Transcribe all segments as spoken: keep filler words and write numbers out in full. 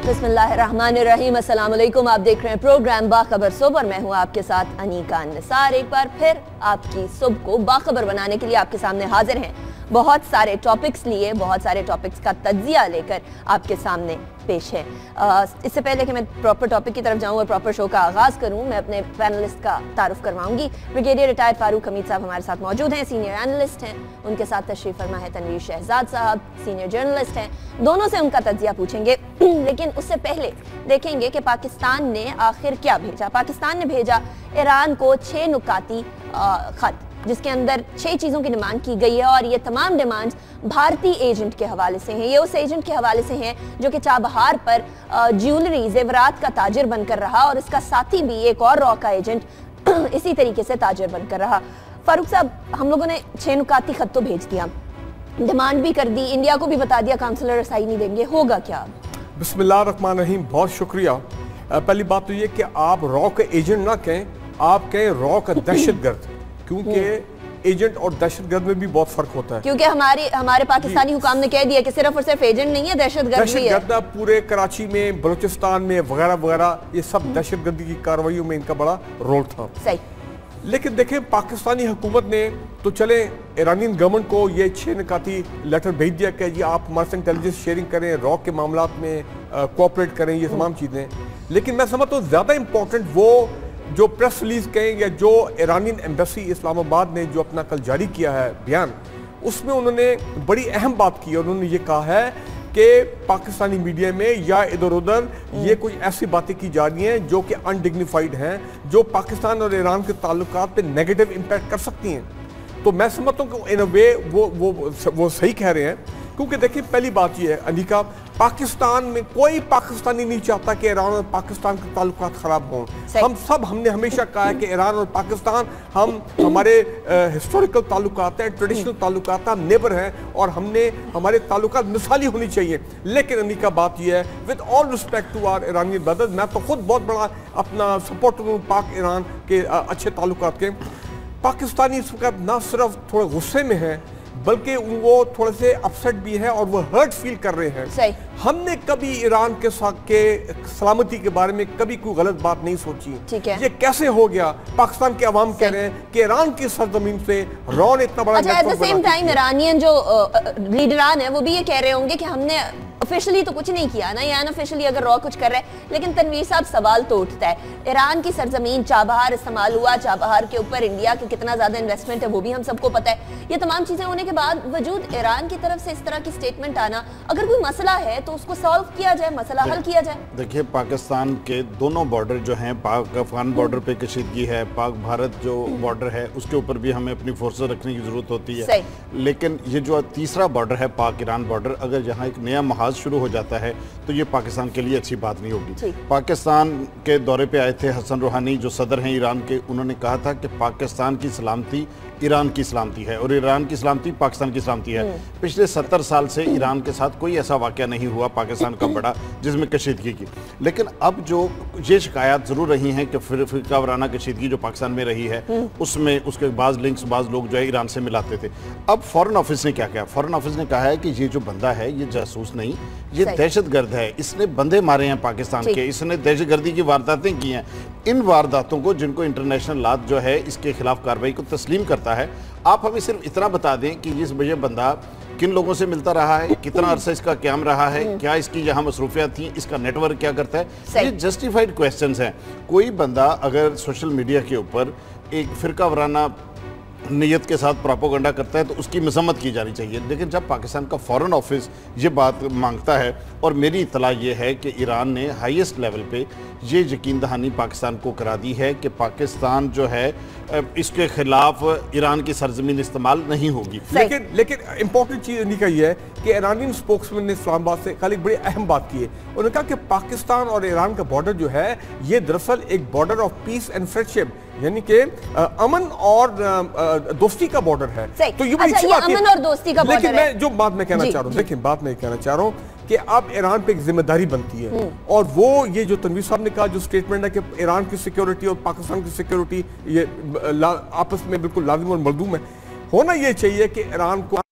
बिस्मिल्लाहिर्रहमानिर्रहीम, अस्सलाम वालेकुम। आप देख रहे हैं प्रोग्राम बाखबर सुबह और मैं हूं आपके साथ अनीका निसार। एक बार फिर आपकी सुबह को बाखबर बनाने के लिए आपके सामने हाजिर हैं। बहुत सारे टॉपिक्स लिए बहुत सारे टॉपिक्स का तज्जिया लेकर आपके सामने पेश है। आ, इससे पहले कि मैं प्रॉपर टॉपिक की तरफ जाऊं और प्रॉपर शो का आगाज़ करूं, मैं अपने पैनलिस्ट का तारुफ करवाऊंगी। ब्रिगेडियर रिटायर्ड फारूक हमीद साहब हमारे साथ मौजूद हैं, सीनियर एनालिस्ट हैं। उनके साथ तशरीफ फरमा है तनवीर शहजाद साहब, सीनियर जर्नलिस्ट हैं। दोनों से उनका तज्जिया पूछेंगे, लेकिन उससे पहले देखेंगे कि पाकिस्तान ने आखिर क्या भेजा। पाकिस्तान ने भेजा ईरान को छः नुकाती खत, जिसके अंदर छह चीज़ों की डिमांड की गई है और ये तमाम डिमांड्स भारतीय एजेंट के हवाले से हैं। ये उस एजेंट के हवाले से हैं जो कि चाबहार पर ज्वेलरी जेवरात का ताजिर बनकर रहा और इसका साथी भी एक और रॉ का एजेंट इसी तरीके से ताजिर बनकर रहा। फारूक साहब, हम लोगों ने छह नुकाती खत तो भेज दिया, डिमांड भी कर दी, इंडिया को भी बता दिया काउंसलर रसाई नहीं देंगे, होगा क्या? बिस्मिल्लाहिर्रहमानिर्रहीम, बहुत शुक्रिया। पहली बात तो ये कि आप रॉ का एजेंट ना कहें, आप कहें रॉ का दहशतगर्द, क्योंकि एजेंट और दहशतगर्द में भी बहुत फर्क होता है। क्योंकि हमारी हमारे पाकिस्तानी हुकाम ने कह दिया कि सिर्फ और सिर्फ एजेंट नहीं है, दहशतगर्द भी है। दहशतगर्द पूरे कराची में, बलूचिस्तान में वगैरह वगैरह, ये सब दहशतगर्दी की कार्रवाइयों में इनका बड़ा रोल था। सही। लेकिन देखें, पाकिस्तानी हुकूमत ने तो चले ईरानियन गवर्नमेंट को ये छह निकाती लेटर भेज दिया कि जी आप हमारे से इंटेलिजेंस शेयरिंग करें, रॉ के मामलात में कोऑपरेट करें, ये तमाम चीज़ें। लेकिन मैं समझता हूँ ज़्यादा इंपॉर्टेंट वो जो प्रेस रिलीज कहें या जो ईरानियन एम्बेसी इस्लामाबाद ने जो अपना कल जारी किया है बयान, उसमें उन्होंने बड़ी अहम बात की है। उन्होंने ये कहा है कि पाकिस्तानी मीडिया में या इधर उधर ये कुछ ऐसी बातें की जा रही हैं जो कि अनडिग्निफाइड हैं, जो पाकिस्तान और ईरान के ताल्लुकात पे नेगेटिव इम्पैक्ट कर सकती हैं। तो मैं समझता हूँ कि इन अ वे वो वो वो सही कह रहे हैं, क्योंकि देखिए पहली बात यह है अनिका, पाकिस्तान में कोई पाकिस्तानी नहीं चाहता कि ईरान और पाकिस्तान के ताल्लुकात खराब हों। हम सब हमने हमेशा कहा है कि ईरान और पाकिस्तान हम हमारे हिस्टोरिकल ताल्लुकात हैं, ट्रेडिशनल ताल्लुकात, हम नेबर हैं और हमने हमारे ताल्लुकात मिसाली होनी चाहिए। लेकिन अनिका बात यह है, with all respect to our Iranian brothers, मैं तो खुद बहुत बड़ा अपना सपोर्टर हूँ पाक ईरान के अच्छे ताल्लुकात के। पाकिस्तानी इस वक्त ना सिर्फ थोड़े गुस्से में है, बल्कि वो थोड़े से अपसेट भी है और वो हर्ट फील कर रहे हैं। सही। हमने कभी ईरान के साथ के सलामती के बारे में कभी कोई गलत बात नहीं सोची। ठीक है। ये कैसे हो गया? पाकिस्तान के अवाम कह रहे हैं कि ईरान की सरजमीन से रॉ ने इतना बड़ा, अच्छा, at the same time Iranian जो लीडरान है वो भी ये कह रहे होंगे कि हमने ऑफिशियली तो कुछ नहीं किया ना, या अनऑफिशियली अगर रॉ कुछ कर रहा है। लेकिन तनवीर साहब, सवाल तो उठता है, ईरान की सरजमीन चाबहार इस्तेमाल हुआ, चाबहार के ऊपर इंडिया के कितना ज्यादा इन्वेस्टमेंट है वो भी हम सबको पता है। ये तमाम चीजें होने के बाद वजूद ईरान की तरफ से इस तरह की स्टेटमेंट आना, अगर कोई मसला है तो उसको सॉल्व किया जाए, मसला हल किया जाए। देखिए, पाकिस्तान के दोनों बॉर्डर जो हैं, पाक अफगान बॉर्डर पे कशीदगी है, पाक भारत जो बॉर्डर है उसके ऊपर भी हमें अपनी फोर्सेस रखने की जरूरत होती है। लेकिन ये जो तीसरा बॉर्डर है, पाक ईरान बॉर्डर, अगर यहाँ एक नया महाज शुरू हो जाता है तो ये पाकिस्तान के लिए अच्छी बात नहीं होगी। पाकिस्तान के दौरे पे आए थे हसन रूहानी, जो सदर हैं ईरान के, उन्होंने कहा था कि पाकिस्तान की सलामती ईरान की सलामती है और ईरान की सलामती पाकिस्तान की सलामती है। पिछले सत्तर साल से ईरान के साथ कोई ऐसा वाकया नहीं हुआ पाकिस्तान का बड़ा जिसमें कशीदगी की। लेकिन अब जो ये शिकायत ज़रूर रही हैं कि फिर फिरका वाराना कशीदगी जो पाकिस्तान में रही है उसमें उसके बाज़ लिंक्स बाज़ लोग जो है ईरान से मिलाते थे। अब फॉरेन ऑफिस ने क्या किया? फॉरेन ऑफिस ने कहा है कि ये जो बंदा है ये जासूस नहीं, ये दहशतगर्द है, इसने बंदे मारे हैं पाकिस्तान के, इसने दहशतगर्दी की वारदातें की हैं। इन वारदातों को, जिनको इंटरनेशनल लॉ जो है इसके खिलाफ कार्रवाई को तस्लीम करता है, आप हमें सिर्फ इतना बता दें कि इस ये बंदा किन लोगों से मिलता रहा है, कितना अरसा इसका क्याम रहा है, क्या इसकी यहाँ मसरूफियात थी, इसका नेटवर्क क्या करता है। ये जस्टिफाइड क्वेश्चंस हैं। कोई बंदा अगर सोशल मीडिया के ऊपर एक फिरका वाराना नीयत के साथ प्रोपोगंडा करता है तो उसकी मजम्मत की जानी चाहिए। लेकिन जब पाकिस्तान का फॉरेन ऑफिस ये बात मांगता है, और मेरी इतला ये है कि ईरान ने हाईएस्ट लेवल पे ये यकीन दहानी पाकिस्तान को करा दी है कि पाकिस्तान जो है इसके खिलाफ ईरान की सरजमीन इस्तेमाल नहीं होगी। लेकिन लेकिन इंपॉर्टेंट चीज़ इनका ये है कि ईरानियन स्पोक्समैन ने इस्लामाबाद से कल एक बड़ी अहम बात की है। उन्होंने कहा कि पाकिस्तान और ईरान का बॉर्डर जो है ये दरअसल एक border of peace and friendship, यानी कि अमन और दोस्ती का बॉर्डर है। तो ये बड़ी अच्छी बात है, अमन और दोस्ती का बॉर्डर है। लेकिन मैं जो बात मैं कहना चाह रहा हूँ, देखिए बात मैं कहना चाह रहा हूँ कि अब ईरान पे एक जिम्मेदारी बनती है, और वो ये जो तनवीर साहब ने कहा जो स्टेटमेंट है कि ईरान की सिक्योरिटी और पाकिस्तान की सिक्योरिटी ये आपस में बिल्कुल लाजिम और मलजूम है। होना ये चाहिए कि ईरान को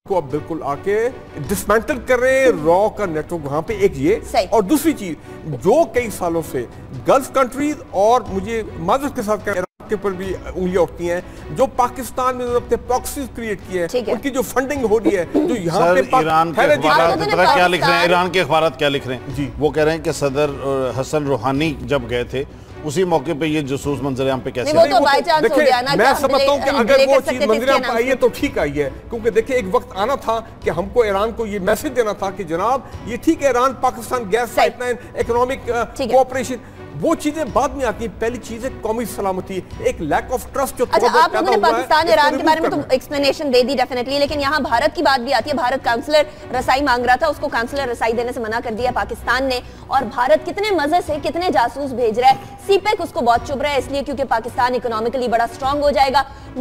को अब बिल्कुल आके डिसमेंटल कर रहे हैं रॉ का नेटवर्क वहां पे, एक ये। और दूसरी चीज जो कई सालों से गल्फ कंट्रीज और मुझे माजरत के साथ इराक के ऊपर भी उंगलियां उठती हैं, जो पाकिस्तान में अपने प्रॉक्सीज क्रिएट किए हैं, उनकी जो फंडिंग हो रही है, जो यहाँ पे ईरान के अखबार क्या लिख रहे हैं, ईरान के अखबार क्या लिख रहे हैं जी, वो कह रहे हैं कि सदर हसन रूहानी जब गए थे उसी मौके पे ये जसूस मंजर यहाँ पे कैसे वो तो बाय चांस हो गया ना। मैं समझता हूँ कि अगर वो चीज मंजर यहाँ पे आई है तो ठीक आई है, क्योंकि देखिए एक वक्त आना था कि हमको ईरान को ये मैसेज देना था कि जनाब ये ठीक है, Iran Pakistan gas pipeline, economic cooperation, वो चीजें बाद में आती हैं, पहली चीज है कौमी सलामती, एक लैक ऑफ ट्रस्ट जो अच्छा आप लोगों ने पाकिस्तान ईरान के बारे में तो एक्सप्लेनेशन दे दी डेफिनेटली, लेकिन यहाँ भारत की बात भी आती है। भारत काउंसलर रसाई मांग रहा था, उसको काउंसलर रसाई देने से मना कर दिया पाकिस्तान ने, और भारत कितने मजे से कितने जासूस भेज रहा है। सीपेक उसको बहुत चुभ रहा है, इसलिए क्योंकि पाकिस्तान इकोनॉमिकली बड़ा स्ट्रांग हो जाएगा,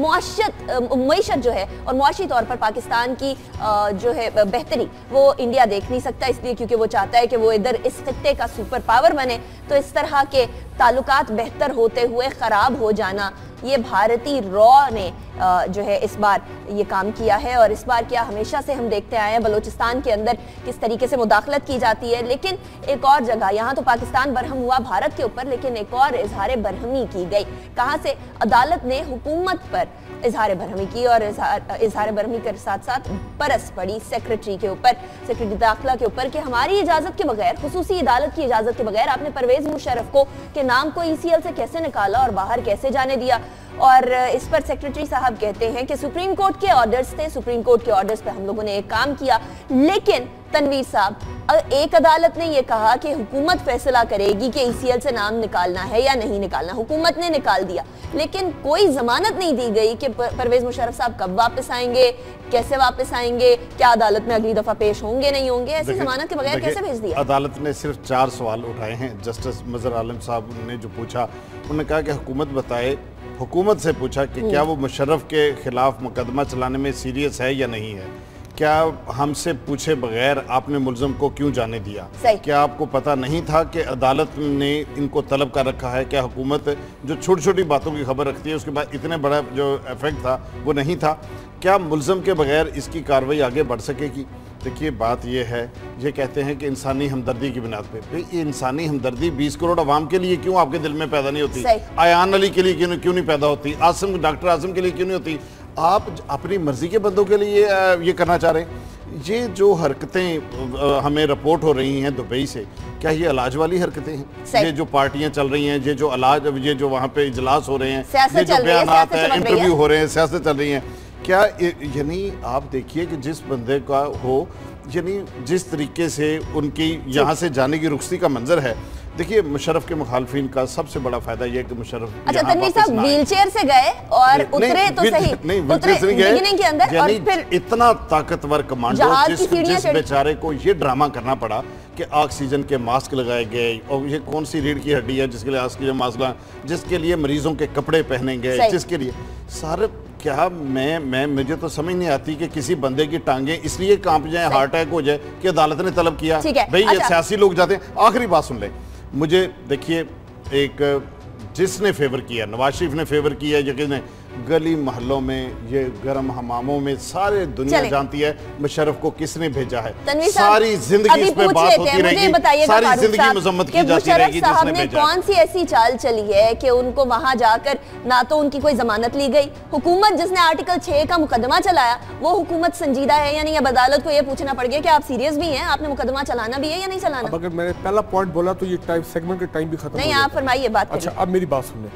मुआशत मईशत जो है और मुआशी तौर पर पाकिस्तान की जो है बेहतरी वो इंडिया देख नहीं सकता, इसलिए क्योंकि वो चाहता है कि वो इधर इस खित्ते का सुपर पावर बने। तो इस तरह के ताल्लुकात बेहतर होते हुए खराब हो जाना, ये भारतीय रॉ ने जो है इस बार ये काम किया है। और इस बार क्या, हमेशा से हम देखते आए हैं बलूचिस्तान के अंदर किस तरीके से मुदाखलत की जाती है, लेकिन एक और जगह, यहाँ तो पाकिस्तान बरहम हुआ भारत के ऊपर, लेकिन एक और इजहार बरहमी की गई। कहाँ से? अदालत ने हुकूमत पर इजहार बरहमी की, और इजहार बरहमी के साथ साथ बरस पड़ी सेक्रेटरी के ऊपर, सेक्रेटरी दाखिला के ऊपर, कि हमारी इजाजत के बगैर, खुसूसी अदालत की इजाजत के बगैर आपने परवेज मुशर्रफ को के नाम को ई सी एल से कैसे निकाला और बाहर कैसे जाने दिया। और इस पर सेक्रेटरी साहब कहते हैं कि सुप्रीम कोर्ट के ऑर्डर्स थे, सुप्रीम कोर्ट के ऑर्डर्स पे हम लोगों ने एक काम किया, लेकिन तनवीर साहब, एक अदालत ने यह कहा कि हुकूमत फैसला करेगी कि ई सी एल से नाम निकालना है या नहीं निकालना, हुकूमत ने निकाल दिया, लेकिन कोई जमानत नहीं दी गई कि परवेज मुशर्रफ साहब कब वापस आएंगे, कैसे वापस आएंगे, क्या अदालत में अगली दफा पेश होंगे नहीं होंगे, ऐसी जमानत के बगैर कैसे भेज दिया? अदालत ने सिर्फ चार सवाल उठाए हैं। जस्टिस मजहर आलम साहब ने जो पूछा, उन्होंने कहा कि हुकूमत बताए, हुकूमत से पूछा कि क्या वो मुशर्रफ के खिलाफ मुकदमा चलाने में सीरियस है या नहीं है, क्या हमसे पूछे बगैर आपने मुलजम को क्यों जाने दिया, क्या आपको पता नहीं था कि अदालत ने इनको तलब कर रखा है, क्या हुकूमत जो छोटी छोटी बातों की खबर रखती है उसके बाद इतने बड़ा जो इफेक्ट था वो नहीं था, क्या मुलजम के बगैर इसकी कार्रवाई आगे बढ़ सकेगी? देखिए बात यह है, ये कहते हैं कि इंसानी हमदर्दी की बुनियाद पे, ये इंसानी हमदर्दी बीस करोड़ अवाम के लिए क्यों आपके दिल में पैदा नहीं होती, आयान अली के लिए क्यों क्यों नहीं पैदा होती, आसिम डॉक्टर आसिम के लिए क्यों नहीं होती? आप अपनी मर्जी के बंदों के लिए ये करना चाह रहे हैं। ये जो हरकतें हमें रिपोर्ट हो रही हैं दुबई से, क्या ये इलाज वाली हरकतें हैं? ये जो पार्टियां चल रही हैं, ये जो इलाज, ये जो वहाँ पे इजलास हो रहे हैं, ये जो बयानात हैं, इंटरव्यू हो रहे हैं, सियासत चल रही हैं, क्या यानी आप देखिए कि जिस बंदे का हो, यानी जिस तरीके से उनकी यहाँ से जाने की रुखसती का मंजर है, देखिए मुशर्रफ के मुखालफिन का सबसे बड़ा फायदा यह है कि मुशर्रफ अच्छा तनवीर साहब व्हीलचेयर से गए और उतरे तो सही, नहीं व्हीलचेयर से गए के अंदर, और फिर इतना ताकतवर कमांडो जिस, जिस बेचारे को ये ड्रामा करना पड़ा कि ऑक्सीजन के मास्क लगाए गए, और ये कौन सी रीढ़ की हड्डी है जिसके लिए ऑक्सीजन मास्क लगा, जिसके लिए मरीजों के कपड़े पहने गए, जिसके लिए सारे, क्या मैं मैं मुझे तो समझ नहीं आती कि किसी बंदे की टांगे इसलिए कांप जाए, हार्ट अटैक हो जाए कि अदालत ने तलब किया। भाई ये सियासी लोग जाते हैं। आखिरी बात सुन ले, मुझे देखिए, एक जिसने फेवर किया, नवाज शरीफ ने फेवर किया, यकीन गली मोहल्लों में, ये गर्म हमामों में, सारे दुनिया जानती है मुशर्रफ को किसने भेजा है। सारी जिंदगी इस पे बात होती रहेगी, सारी जिंदगी मजम्मत की जाती रहेगी जिसने भेजा। कौन सी ऐसी चाल चली है कि उनको वहां जाकर ना तो उनकी कोई जमानत ली गई, हुकूमत जिसने आर्टिकल छह का मुकदमा चलाया वो हुकूमत संजीदा है या नहीं, अब अदालत को यह पूछना पड़ गया कि आप सीरियस भी हैं, आपने मुकदमा चलाना भी है या नहीं चलाना। अगर मैंने पहला पॉइंट बोला तो ये टाइम सेगमेंट का टाइम भी खत्म नहीं, आप फरमाइए बात। अच्छा अब मेरी बात सुनिए,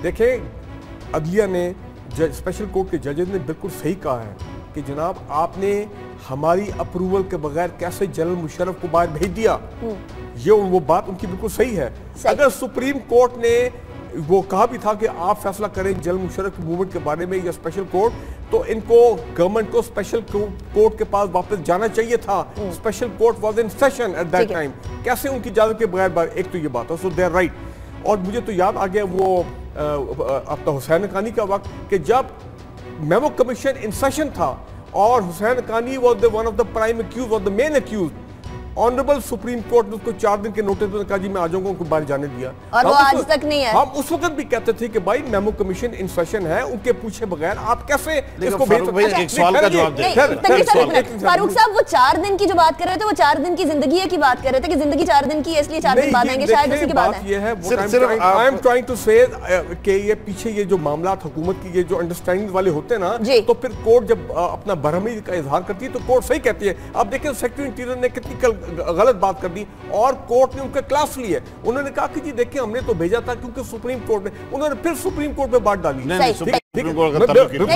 देखें अदलिया ने, स्पेशल कोर्ट के जजेस ने बिल्कुल सही कहा है कि जनाब आपने हमारी अप्रूवल के बगैर कैसे जनरल मुशर्रफ को बाहर भेज दिया, ये वो बात उनकी बिल्कुल सही है। सही। अगर सुप्रीम कोर्ट ने वो कहा भी था कि आप फैसला करें जनरल मुशर्रफ की मूवमेंट के बारे में या स्पेशल कोर्ट, तो इनको गवर्नमेंट को स्पेशल कोर्ट के पास वापस जाना चाहिए था। Special court was in session at that time, कैसे उनकी इजाजत के बगैर, एक तो ये बात है, सो दे आर राइट। और मुझे तो याद आ गया वो अपना हुसैन हक्कानी का वक्त कि जब मेमो कमीशन इन सेशन था और Hussain Haqqani was the one of the prime accused, was the main accused, honourable Supreme Court ने उसको चार दिन के नोटिस में कहा जी मैं आ जाऊंगा, उनको बाहर जाने दिया और वो आज तक नहीं है। हम उस वक्त भी कहते थे कि भाई मेमो कमीशन इन सेशन है, उनके पूछे बगैर आप कैसे इसको भेज सकते हैं? एक सवाल का जवाब दें। फारूक साहब वो चार दिन की जो बात कर रहे थे वो चार दिन की जिंदगी की बात कर रहे थे कि जिंदगी चार दिन की है इसलिए चार दिन बाद आएंगे, शायद उसी की बात है। ये है आई एम ट्राइंग टू से कि ये पीछे ये जो मामला हुकूमत की ये जो अंडरस्टैंडिंग वाले होते हैं ना, तो फिर कोर्ट जब अपना बरहमी का इजहार करती है तो कोर्ट सही कहती है। अब देखिए सेक्रेटरी इंटीरियर ने कितनी गलत बात कर दी और कोर्ट ने उनका क्लास लिया। उन्होंने कहा कि जी देखिए हमने तो भेजा था क्योंकि सुप्रीम कोर्ट ने, उन्होंने फिर सुप्रीम कोर्ट में बात डाली। सुप्रीम कोर्ट ने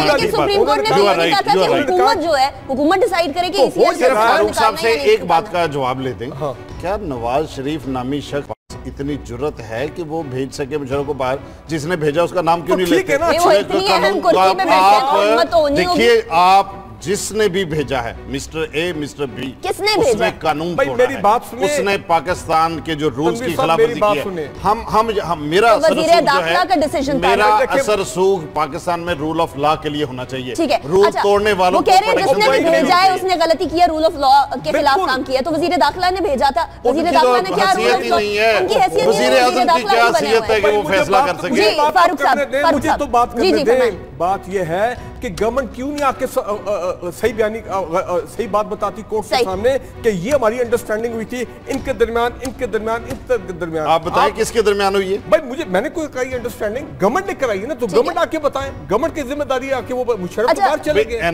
हुकूमत जो है हुकूमत डिसाइड करेगी। फारूक साहब से एक बात का जवाब लेते हैं, क्या नवाज शरीफ नामी शख्स इतनी जुर्रत है कि वो भेज सके मुशर्रफ को बाहर? जिसने भेजा उसका नाम क्यों नहीं लेते? देखिए आप जिसने भी भेजा है मिस्टर ए मिस्टर बी, किसने उसने कानून तोड़ा मेरी बात सुने, उसने पाकिस्तान के जो रूल्स की खिलाफवर्जी की है। हम हम हम मेरा असर सूख जो है, मेरा असर सूख पाकिस्तान में रूल ऑफ लॉ के लिए होना चाहिए। रूल तोड़ने वालों को जिसने भी भेजा है उसने गलती की है, रूल ऑफ लॉ के खिलाफ काम किया। तो वजीर दाखिला ने भेजा था, वजीर दाखिला ने क्या रूल ऑफ लॉ, उनकी हैसियत वजीर आज़म की क्या हैसियत है कि वो फैसला कर सके? फारूक साहब मुझे तो बात करने दें। बात ये है कि गवर्नमेंट क्यों नहीं आके सही बयानी सही बात बताती कोर्ट के सामने कि ये हमारी अंडरस्टैंडिंग हुई थी इनके दरमियान इनके दरमियान इनके दरमियान। आप बताएं किसके दरमियान हुई है? भाई मुझे मैंने कोई कराई अंडरस्टैंडिंग, गवर्नमेंट ने कराई है ना, तो गवर्नमेंट आके बताएं, गवर्नमेंट की जिम्मेदारी है आके वो मुशर्रफ बाहर चले गए।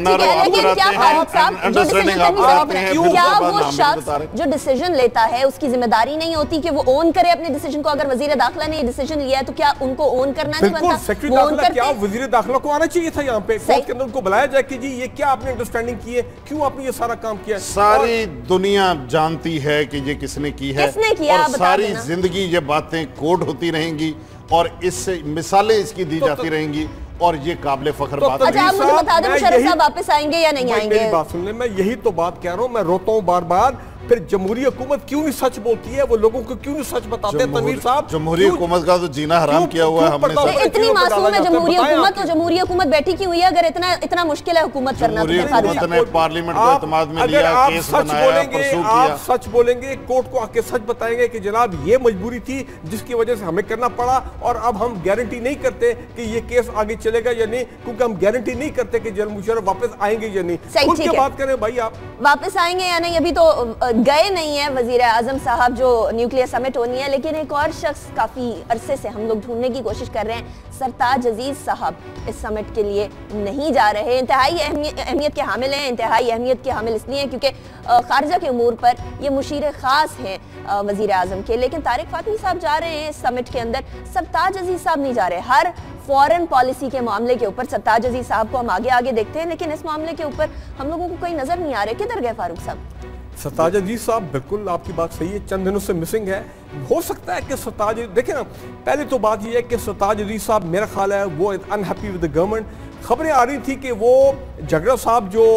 क्या वो शख्स जो डिसीजन लेता है उसकी जिम्मेदारी नहीं होती कि वो ओन करे अपने डिसीजन को? अगर वजीर दाखिला ने डिसीजन लिया है तो क्या उनको ओन करना नहीं बनता? सेक्रेटरी दाखिला क्या वजीर दाखिला को आना चाहिए था यहाँ पे कोर्ट के अंदर, उनको बुलाया जाए कि जी ये क्या आपने अंडरस्टैंडिंग की है, क्यों आपने ये सारा काम किया? सारी दुनिया जानती है कि ये किसने की है, किसने किया, और सारी जिंदगी ये बातें कोड होती रहेंगी और इससे मिसालें इसकी दी जाती रहेंगी और ये काबिल फख्र बात है। अच्छा आप मुझे बता दें मुशर्रफ साहब वापस आएंगे या नहीं आएंगे? मेरी बात सुन ले, मैं यही तो बात कह रहा हूँ, मैं रोता हूँ बार बार। फिर जमहूरी हुकूमत क्यों नहीं सच बोलती है? वो लोगों को क्यों नहीं सच बताते हैं? तनवीर साहब, जमहूरी हुकूमत का तो जीना हराम किया हुआ है हमने। इतनी मासूम है जमहूरी हुकूमत, तो जमहूरी हुकूमत बैठी क्यों हुई है? अगर इतना इतना मुश्किल है हुकूमत करना, तो पार्लियामेंट को एतमाद में लिया, केस बनाया, परसूख किया। आप सच बोलेंगे, कोर्ट को आके सच बताएंगे कि जनाब ये मजबूरी थी जिसकी वजह से हमें करना पड़ा और अब हम गारंटी नहीं करते कि ये केस आगे चलेगा या नहीं, क्योंकि हम गारंटी नहीं करते कि जनरल मुशर्रफ वापस आएंगे या नहीं। खुल के बात करें भाई, आप वापस आएंगे या नहीं? अभी तो गए नहीं है वजीर आजम साहब जो न्यूक्लियर समिट होनी है, लेकिन एक और शख्स काफी अरसे से हम लोग ढूंढने की कोशिश कर रहे हैं, सरताज अजीज साहब इस समिट के लिए नहीं जा रहे। इंतहाई अहमियत के हामिल हैं, इंतहाई अहमियत के हामिल इसलिए क्योंकि खारजा के उमूर पर ये मुशीर खास हैं वजीर आजम के, लेकिन तारिक फातमी साहब जा रहे हैं इस समिट के अंदर, सरताज अजीज साहब नहीं जा रहे। हर फॉरेन पॉलिसी के मामले के ऊपर सरताज अजीज साहब को हम आगे आगे देखते हैं, लेकिन इस मामले के ऊपर हम लोगों को कोई नजर नहीं आ रहे। किधर गए फारूक साहब? सरताज अजीज साहब, बिल्कुल आपकी बात सही है, चंद दिनों से मिसिंग है। हो सकता है कि सरताज, देखिए ना, पहले तो बात यह है कि सरताज अजीज साहब मेरा ख्याल है वो अनहैप्पी विद द गवर्नमेंट। खबरें आ रही थी कि वो झगड़ा साहब जो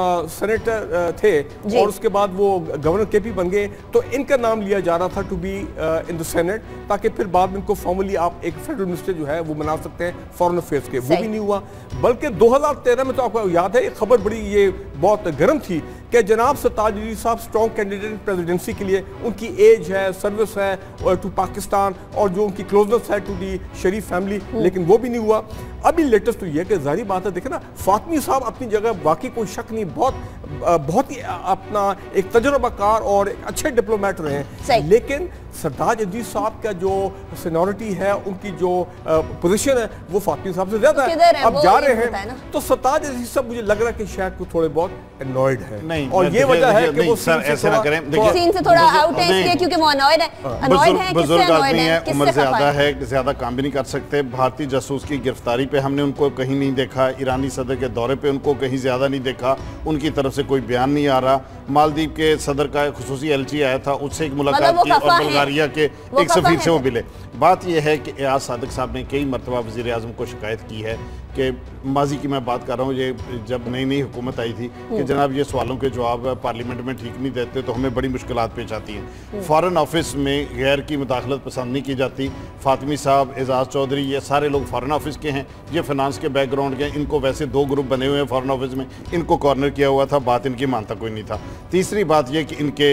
सेनेटर थे और उसके बाद वो गवर्नर के पी बन गए, तो इनका नाम लिया जा रहा था to be in the Senate, ताकि फिर बाद में इनको फॉर्मली आप एक फेडरल मिनिस्टर जो है वो बना सकते हैं फॉरेन अफेयर्स के। वो भी नहीं हुआ। बल्कि दो हज़ार तेरह में तो आपको याद है ये खबर बड़ी ये बहुत गर्म थी कि जनाब सरताज अजीज साहब स्ट्रॉन्ग कैंडिडेट प्रेसिडेंसी के लिए, उनकी एज है, सर्विस है टू पाकिस्तान और जो उनकी क्लोजनेस है टू दी शरीफ फैमिली, लेकिन वो भी नहीं हुआ। अभी लेटेस्ट तो ये कि जाहिर बात है, देखे ना, फातमी साहब अपनी जगह वाकई कोई शक नहीं बहुत बहुत ही अपना एक तजुर्बाकार और एक अच्छे डिप्लोमेट रहे हैं, लेकिन सरताज अजीज साहब का जो सीनियरिटी है, उनकी जो पोजीशन है वो फातमी साहब से ज्यादा है। अब जा रहे हैं तो सरताज अजीज साहब मुझे लग रहा है कि शायद कुछ थोड़े बहुत अनॉयड है, नहीं, और ये वजह है कि वो सर ऐसे ना करें, सीन से थोड़ा आउट है इसलिए क्योंकि वो अनॉयड है। अनॉयड है, किससे अनॉयड है? उम्र ज्यादा है, ज्यादा काम भी नहीं कर सकते। भारतीय जासूस की गिरफ्तारी पे हमने उनको कहीं नहीं देखा, ईरानी सदर के दौरे पे उनको कहीं ज्यादा नहीं देखा, उनकी तरफ से कोई बयान नहीं आ रहा। मालदीव के सदर का खुसूसी एलची आया था, उससे एक मुलाकात की और बुल्गारिया के एक सफीर से वो मिले। बात यह है कि एयाज सादिक साहब ने कई मरतबा वज़ीर आज़म को शिकायत की है कि माजी की मैं बात कर रहा हूँ, ये जब नई नई हुकूमत आई थी कि जनाब ये सवालों के जवाब पार्लियामेंट में ठीक नहीं देते तो हमें बड़ी मुश्किलात पेश आती हैं। फ़ॉरेन ऑफिस में गैर की मुदाखलत पसंद नहीं की जाती। फातमी साहब, एजाज चौधरी, ये सारे लोग फ़ॉरेन ऑफिस के हैं, ये फिनांस के बैकग्राउंड के, इनको वैसे दो ग्रुप बने हुए हैं फ़ॉरेन ऑफिस में, इनको कॉर्नर किया हुआ था, बात इनकी मानता कोई नहीं था। तीसरी बात यह कि इनके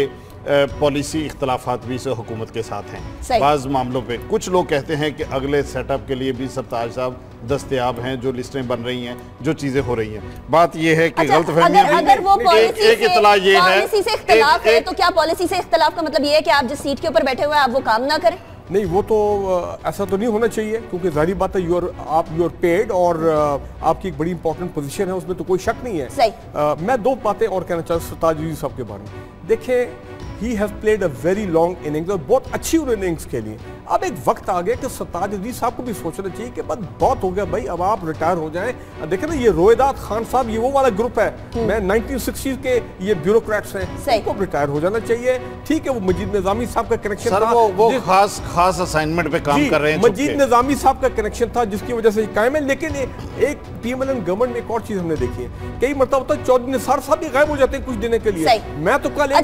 पॉलिसी इख्तलाफात भी इस हुकूमत के साथ हैं। बाज़ मामलों पे कुछ लोग कहते हैं कि अगले सेटअप के लिए भी सरताज साहब दस्तयाब हैं, जो लिस्टें बन रही हैं, जो चीज़ें हो रही हैं। बात यह है कि गलत फहमी एक इतला ये है, पॉलिसी से इख्तलाफ है तो क्या पॉलिसी से इख्तलाफ का मतलब ये है कि आप जिस सीट के ऊपर बैठे हुए हैं आप वो काम ना करें? नहीं, वो तो ऐसा तो नहीं होना चाहिए, क्योंकि जाहिर बात है यूर आप यूर पेड और आपकी एक बड़ी इंपॉर्टेंट पोजीशन है, उसमें तो कोई शक नहीं है। सही। आ, मैं दो बातें और कहना चाहता हूँ सरताज अजीज साहब के बारे में। देखें, he has played a very long innings और बहुत अच्छी इनिंग्स खेली। अब एक वक्त आ गया कि सरताज अजीज साहब को भी सोचना चाहिए कि बस बहुत हो गया भाई, अब आप रिटायर हो जाएं। देखें ना, ये रोएदाद खान साहब ये वो वाला ग्रुप है, मैं नाइनटीन सिक्सटीज़ के ये ब्यूरोक्रेट्स हैं, उनको रिटायर हो जाना चाहिए। ठीक है, वो मजीद निजामी साहब का कनेक्शन था, वो, वो खास खास असाइनमेंट पे काम कर रहे हैं। मजीद निजामी साहब का कनेक्शन था जिसकी वजह से कायम है। लेकिन एक पीएमएलएन गवर्नमेंट में एक और चीज हमने देखी है, कई मरतबा होता है चौधरी निसार साहब भी गायब हो जाते हैं कुछ दिन के लिए। मैं तो कल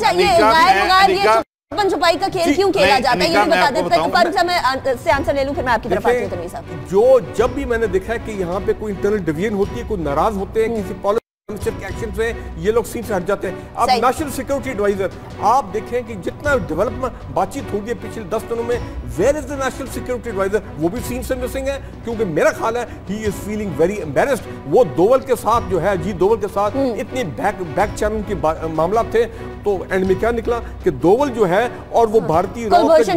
छुपाई का खेल क्यों खेला जाता है, ये भी बता देता है। पर मैं से आंसर ले लूं, फिर मैं आपकी तरफ आती हूं तन्वीर साहब। जो जब भी मैंने देखा है कि यहाँ पे कोई इंटरनल डिवीजन होती है, कोई नाराज होते हैं किसी पॉलिसी के एक्शन से, ये लोग सीट से हट जाते हैं। अब नेशनल सिक्योरिटी एडवाइजर आप देखें कि जितना डेवलपमेंट बातचीत हो गई पिछले दस दिनों में, where is the national security adviser, वो भी सीन से मिसिंग है। क्योंकि मेरा ख्याल है he is feeling very embarrassed. वो दोवल के साथ जो है, अजीत दोवल के साथ इतनी बैक बैक चैनल के मामला थे, तो एंड में क्या निकला कि दोवल जो है और वो भारतीय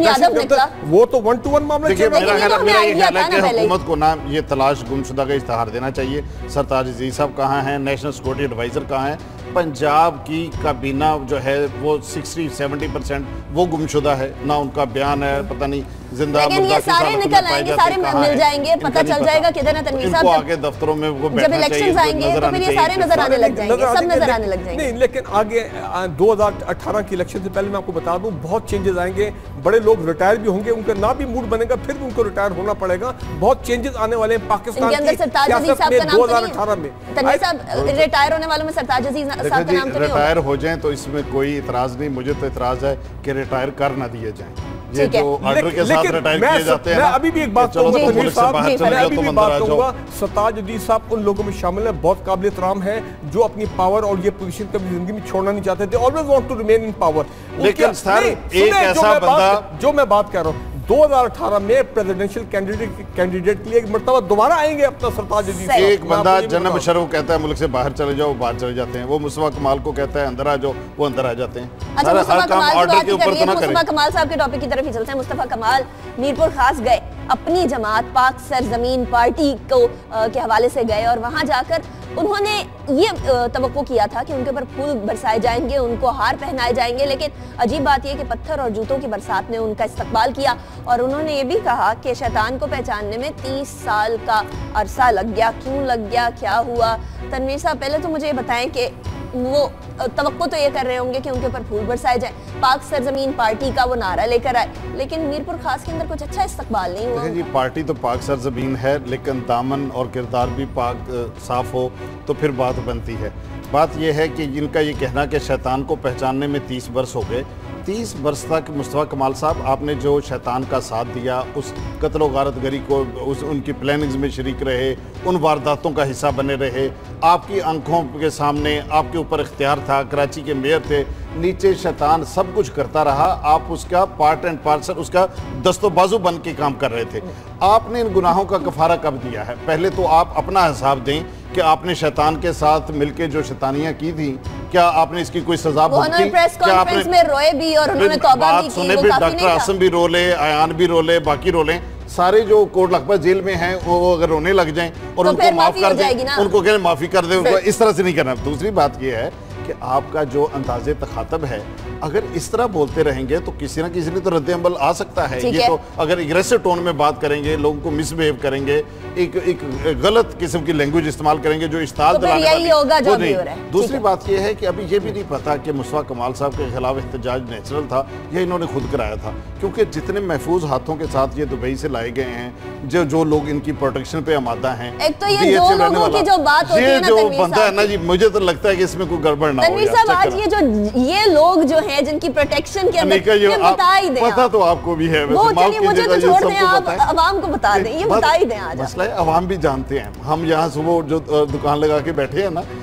वो तो वन टू वन मामला। हुकूमत को ना ये तलाश गुमशुदा का इश्तहार देना चाहिए। सरताज अजीज साहब कहाँ हैं, नेशनल सिक्योरिटी एडवाइजर कहाँ है? पंजाब की काबीना जो है वो सिक्सटी सेवेंटी परसेंट वो गुमशुदा है, ना उनका बयान है, पता नहीं जिंदा लेकिन ये सारे निकल आएंगे, सारे मिल जाएंगे, पता चल जाएगा किधर है तन्वीर साहब। आगे दफ्तरों में वो जब इलेक्शंस आएंगे तो फिर ये सारे नजर आने लग जाएंगे, सब नजर आने लग जाएंगे। नहीं, लेकिन आगे दो हज़ार अठारह की इलेक्शन से पहले मैं आपको बता दूं बहुत चेंजेस आएंगे। बड़े लोग रिटायर भी होंगे, उनका ना भी मूड बनेगा, फिर भी उनको रिटायर होना पड़ेगा। बहुत चेंजेस आने वाले हैं पाकिस्तान की सियासत में दो हज़ार अठारह में। तन्वीर साहब, रिटायर होने वालों में सरताज अजीज साहब का नाम तो नहीं होगा? रिटायर हो जाएं तो इसमें कोई इतराज नहीं, मुझे तो इतराज है कि रिटायर कर ना दिए जाएं। ये जो ऑर्डर के साथ रिटायर किए जाते हैं। मैं अभी भी एक बात कहूंगा, सरताज अजीज साहब उन लोगों में शामिल है, बहुत काबिल एहतराम है, जो अपनी पावर और ये पोजीशन कभी जिंदगी में छोड़ना नहीं चाहते थे, always want to remain in power. लेकिन सर एक ऐसा बंदा, जो मैं बात कर रहा हूँ, दो हज़ार अठारह में प्रेसिडेंशियल कैंडिडेट कैंडिडेट के लिए एक मर्तबा दोबारा आएंगे अपना सरताज अजीज। एक बंदा जन्नत मुशर्रफ कहता है मुल्क से बाहर चले जाओ, बाहर चले जाते हैं। वो मुस्तफा कमाल को कहता है अंदर आ जाओ, वो अंदर आ जाते हैं। अच्छा, हर काम ऑर्डर के ऊपर तो ना करें। मुस्तफा कमाल साहब के टॉपिक की तरफ ही चलते हैं। मुस्तफा कमाल मीरपुर खास गए, अपनी जमात पाक सरजमीन पार्टी को आ, के हवाले से गए और वहां जाकर उन्होंने ये तवक्को किया था कि उनके ऊपर फूल बरसाए जाएंगे, उनको हार पहनाए जाएंगे। लेकिन अजीब बात यह कि पत्थर और जूतों की बरसात ने उनका इस्तकबाल किया और उन्होंने ये भी कहा कि शैतान को पहचानने में तीस साल का अरसा लग गया। क्यों लग गया, क्या हुआ? तनवीर साहब, पहले तो मुझे ये बताएं कि वो तवक्को तो ये कर रहे होंगे कि उनके ऊपर फूल बरसाए जाए, पाक सरजमीन पार्टी का वो नारा लेकर आए, लेकिन मीरपुर खास के अंदर कुछ अच्छा इस्तकबाल नहीं हुआ। जी, पार्टी तो पाक सरजमीन है, लेकिन दामन और किरदार भी पाक साफ हो तो फिर बात बनती है। बात यह है कि इनका ये कहना कि शैतान को पहचानने में तीस बरस हो गए। तीस बरस तक मुस्तफा कमाल साहब आपने जो शैतान का साथ दिया, उस कत्ल गारतगरी को, उस उनकी प्लानिंग्स में शरीक रहे, उन वारदातों का हिस्सा बने रहे, आपकी आंखों के सामने आपके ऊपर इख्तियार था, कराची के मेयर थे, नीचे शैतान सब कुछ करता रहा, आप उसका पार्ट एंड पार्सल, उसका दस्तोबाजू बन के काम कर रहे थे। आपने इन गुनाहों का कफारा कब दिया है? पहले तो आप अपना हिसाब दें कि आपने शैतान के साथ मिलकर जो शैतानियां की थी, क्या आपने इसकी कोई सजा भुगती? प्रेस कॉन्फ्रेंस में रोए भी और उन्होंने तौबा भी की, सुने भी, डॉक्टर आसम भी रोले, आयान भी रोले, बाकी रोले, सारे जो कोट लखपत जेल में हैं वो अगर रोने लग जाएं और तो उनको माफ कर दें, उनको कहें माफी कर दें, उनको इस तरह से नहीं करना। दूसरी बात ये है कि आपका जो अंदाजे तखातब है, अगर इस तरह बोलते रहेंगे तो किसी ना किसी ने तो रद्द-ए-अमल आ सकता है। ये तो अगर एग्रेसिव टोन में बात करेंगे, लोगों को मिसबिहेव करेंगे, एक एक गलत किस्म की लैंग्वेज इस्तेमाल करेंगे जो इश्ताल दिलाने वाली वो नहीं। दूसरी बात यह है कि अभी ये भी नहीं पता कि मुस्तफा कमाल साहब के खिलाफ एहतजाज नेचुरल था या इन्होंने खुद कराया था, क्योंकि जितने महफूज हाथों के साथ ये दुबई से लाए गए हैं, जो जो लोग इनकी प्रोटेक्शन पे आमादा हैं, एक तो ये दो लोगों की जो बात होती है ना, जो बंदा है ना जी, मुझे तो लगता है कि इसमें कोई गड़बड़ ना हो। आज ये जो ये लोग जो हैं जिनकी प्रोटेक्शन के अंदर, ये बता ही दें, पता तो आपको भी है, वो चलिए मुझे तो छोड़ दें, आप अवाम को बता दें, ये बता ही दें। आज मसला है अवाम भी जानते हैं, हम यहाँ सुबह जो दुकान लगा के बैठे हैं ना,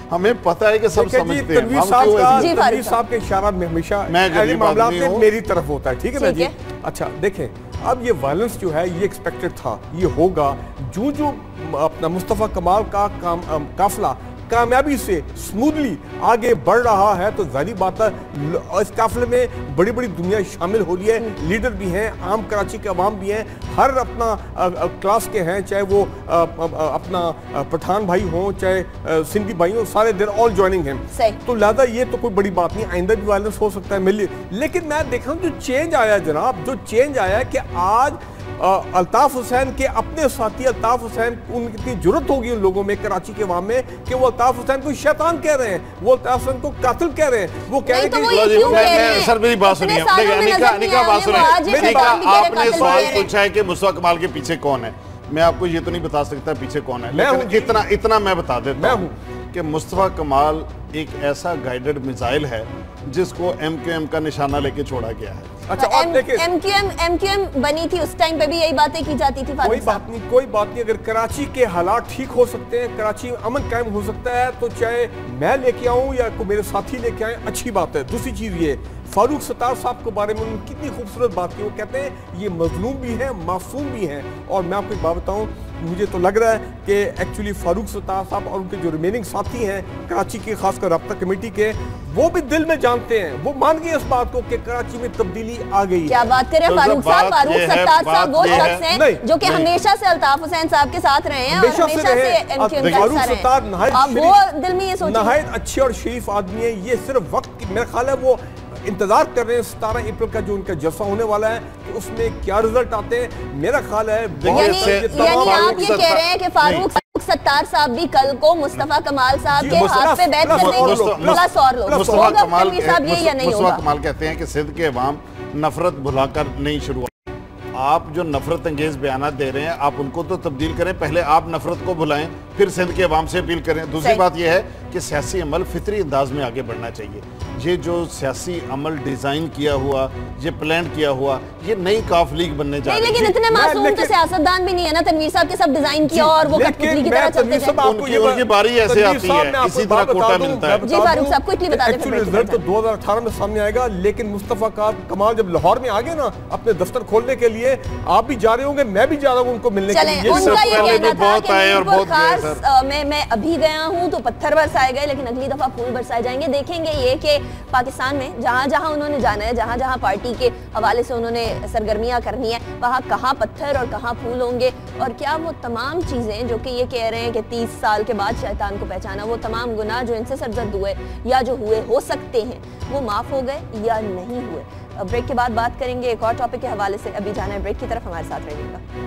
हमें पता है कि सब समझते हैं। तनवीर साहब का तनवीर साहब के इशारा में हमेशा मामला में मेरी तरफ होता है, ठीक है ना जी। अच्छा देखें, अब ये वायलेंस जो है ये एक्सपेक्टेड था, ये होगा। जो जो अपना मुस्तफ़ा कमाल का काम काफिला कामयाबी से स्मूथली आगे बढ़ रहा है, तो जाहिर बात है इस काफिले में बड़ी बड़ी दुनिया शामिल हो रही है, लीडर भी हैं, आम कराची के अवाम भी हैं, हर अपना क्लास के हैं, चाहे वो अपना पठान भाई हों चाहे सिंधी भाई हों, सारे देर ऑल ज्वाइनिंग हैं। तो लिहाजा ये तो कोई बड़ी बात नहीं, आइंदा भी वायलेंस हो सकता है मिल। लेकिन मैं देख रहा हूँ जो चेंज आया जनाब, जो चेंज आया है कि आज अल्ताफ हुसैन के अपने साथी अल्ताफ हुसैन, उनकी इतनी जरूरत होगी उन लोगों में कराची के अवाम में कि वो अल्ताफ हुसैन को शैतान कह रहे हैं, वो अल्ताफ हुसैन को कातिल कह रहे हैं। वो कह रहे हैं सर मेरी बात सुनिए, आपने सवाल पूछा है कि मुस्तफा कमाल के पीछे कौन है। मैं आपको ये तो नहीं बता सकता पीछे कौन है, लेकिन इतना इतना मैं बता देता हूँ कि मुस्तफा कमाल एक ऐसा गाइडेड मिसाइल है जिसको एमक्यूएम का निशाना लेके छोड़ा गया है। अच्छा, एम, एमक्यूएम एमक्यूएम बनी थी उस टाइम पे भी यही बातें की जाती थी। कोई बात नहीं, कोई बात नहीं। अगर कराची के हालात ठीक हो सकते हैं, कराची में अमन कायम हो सकता है, तो चाहे मैं लेके आऊं या कोई मेरे साथी लेके आए, अच्छी बात है। दूसरी चीज ये, फारूक सत्तार साहब के बारे में उन्होंने कितनी खूबसूरत बात की। वो कहते हैं ये मजलूम भी है, मासूम भी है। और मैं आपको एक बात बताऊं, मुझे तो लग रहा है कि एक्चुअली फारूक सत्तार साहब और उनके जो रिमेनिंग साथी हैं कराची के, खासकर राब्ता कमेटी के, वो भी दिल में जानते हैं, वो मान गए इस बात को कि कराची में तब्दीली आ गई। क्या बात करें फारूक साहब, फारूक सत्तार साहब वो शख्स हैं जो कि हमेशा से अल्ताफ हुसैन साहब के साथ रहे हैं और हमेशा से एमक्यूएम के साथ रहे हैं। अब वो दिल में ये सोचें, नहायत अच्छे और शरीफ आदमी है। ये सिर्फ वक्त, मेरा ख्याल है वो इंतजार कर रहे हैं सतारह अप्रैल का जो उनका जलसा होने वाला है कि उसमें क्या रिजल्ट आते हैं। मेरा ख्याल है यानी यानी आप ये कह रहे हैं कि फारूक सत्तार साहब भी कल को मुस्तफा कमाल साहब के हाथ पे बैठ कर देंगे, प्लस और लोग। मुस्तफा कमाल मुस्तफा कमाल कहते हैं कि सिंध के अवाम नफरत भुलाकर नहीं शुरू, आप जो नफरत अंगेज बयान दे रहे हैं आप उनको तो तब्दील करें, पहले आप नफरत को भुलाएं, फिर सिंध के अवाम से अपील करें। दूसरी बात यह है कि सियासी अमल फितरी अंदाज में आगे बढ़ना चाहिए। ये जो सियासी अमल डिजाइन किया हुआ, ये प्लान किया हुआ, ये नई काफ लीग बनने जा रही है। लेकिन इतने मासूम तो सियासतदान भी नहीं है ना, तनवीर साहब के सब डिजाइन किया और वो कठपुतली की तरह चलते थे। उनकी उनकी बारी ऐसे आती है, इसी तरह कोटा मिलता है। जी फारूक साहब को इतनी बता दें, रिजल्ट तो दो हज़ार अठारह में सामने आएगा। लेकिन मुस्तफा का कमाल जब लाहौर में आ गए ना अपने दफ्तर खोलने के लिए, आप भी जा रहे होंगे, मैं भी जा रहा हूँ उनको मिलने के लिए। उनका ये कहना था कि खास मैं मैं अभी गया हूँ तो पत्थर बरसाए गए, लेकिन अगली दफा फूल बरसाए जाएंगे। देखेंगे ये कि पाकिस्तान में जहाँ जहाँ उन्होंने जाना है, जहाँ जहाँ पार्टी के हवाले से उन्होंने सरगर्मियाँ करनी है, वहाँ कहाँ पत्थर और कहाँ फूल होंगे, और क्या वो तमाम चीज़ें जो कि ये कह रहे हैं कि तीस साल के बाद शैतान को पहचाना, वो तमाम गुनाह जो इनसे सरजद हुए या जो हुए हो सकते हैं वो माफ़ हो गए या नहीं हुए। ब्रेक के बाद बात करेंगे एक और टॉपिक के हवाले से। अभी जाना है ब्रेक की तरफ, हमारे साथ रहिएगा।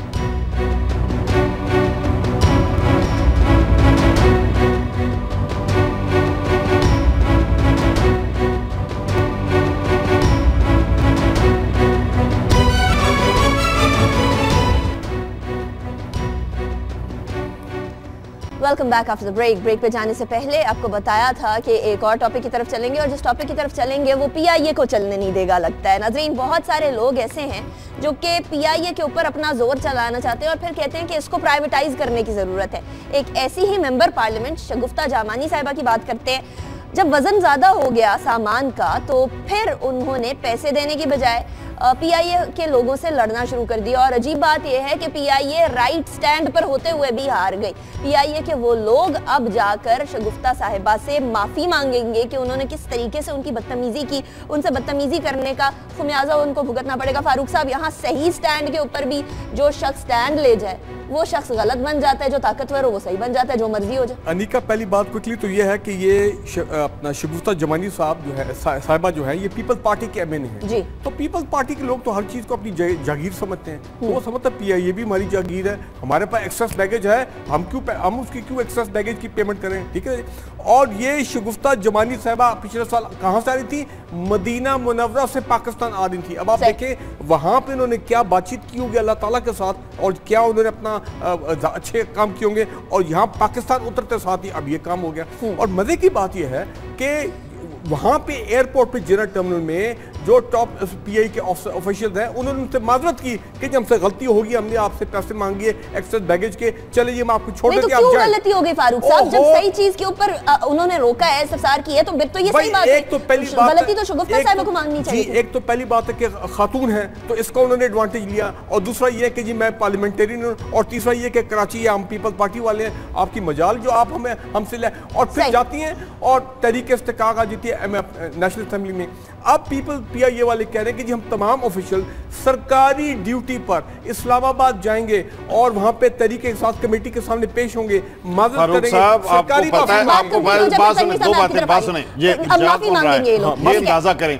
Welcome back after the break. Break पे जाने से पहले आपको बताया था कि एक और टॉपिक की तरफ चलेंगे, और जिस टॉपिक की तरफ चलेंगे वो पीआईए को चलने नहीं देगा लगता है। नाज़रीन, बहुत सारे लोग ऐसे हैं जो कि पीआईए के ऊपर अपना जोर चलाना चाहते हैं और फिर कहते हैं कि इसको प्राइवेटाइज करने की ज़रूरत है। एक ऐसी ही मेंबर पार्लियामेंट शगुफ्ता जामानी साहिबा की बात करते हैं। जब वजन ज़्यादा हो गया सामान का तो फिर उन्होंने पैसे देने की बजाय पीआईए के लोगों से लड़ना शुरू कर दिया। और अजीब बात यह है कि पीआईए राइट स्टैंड पर होते हुए भी हार गई। पीआईए के वो लोग अब जाकर शगुफ्ता साहिबा से माफ़ी मांगेंगे कि उन्होंने किस तरीके से उनकी बदतमीज़ी की, उनसे बदतमीज़ी करने का खुमियाजा उनको भुगतना पड़ेगा। फारूक साहब, यहाँ सही स्टैंड के ऊपर भी जो शख्स स्टैंड ले जाए वो शख्स गलत बन जाता है, जो ताकतवर हो वो सही बन जाता है, जो मर्जी हो जाए। अनिका, पहली बात क्विकली तो ये है कि ये श, अपना शगुफ्ता जमानी साहब जो है साहिबा जो है ये पीपल्स पार्टी के एमएनए हैं जी। तो पीपल्स पार्टी के लोग तो हर चीज को अपनी जागीर समझते हैं। तो वो समझता है पीआईए भी हमारी जागीर है, हमारे पास एक्सेस बैगेज है, हम क्यों हम उसकी क्यों एक्सेस बैगेज की पेमेंट करें, ठीक है। और ये शगुफ्ता जमानी साहिबा पिछले साल कहाँ से आ रही थी? मदीना मुनव्वरा से पाकिस्तान आ रही थी। अब आप देखें वहां पे उन्होंने क्या बातचीत की होगी अल्लाह ताला के साथ, और क्या उन्होंने अपना अच्छे काम किए होंगे, और यहाँ पाकिस्तान उतरते साथ ही अब ये काम हो गया। और मजे की बात यह है कि वहाँ पे एयरपोर्ट पे जनरल टर्मिनल में जो टॉप पीआई के ऑफिशियल हैं उन्होंने उनसे माजरत की कि जब हमसे गलती होगी, हमने आपसे पैसे मांगी है एक्सेस बैगेज के, चले ये मैं आपको छोड़ देती हूं, आप जाएं। गलती हो गई फारूक साहब, जब सही चीज के ऊपर उन्होंने रोका है, सरकार की है, तो फिर तो ये सही बात है। एक तो पहली बात गलती तो शगुफ्ता साहिबा को मांगनी चाहिए। एक तो पहली बात है कि खातून है तो इसका उन्होंने एडवांटेज लिया, और दूसरा ये है कि जी मैं पार्लियामेंटेरियन हूं, और तीसरा ये कि कराची हम पीपल्स पार्टी वाले हैं, आपकी मजाल जो आप हमें हमसे ले, और फिर जाती हैं और तहरीक इस्तेकाक आ जाती है नेशनल असेंबली में। अब पीपल पीआईए वाले कह रहे हैं कि जी हम तमाम ऑफिशियल सरकारी ड्यूटी पर इस्लामाबाद जाएंगे और वहां पे तहरीक इंसाफ कमेटी के सामने पेश होंगे, मदद करेंगे। सरकारी बात सुने, दो बातें बात सुने, ये माफी मांगेंगे ये लोग, ये अंदाजा करें।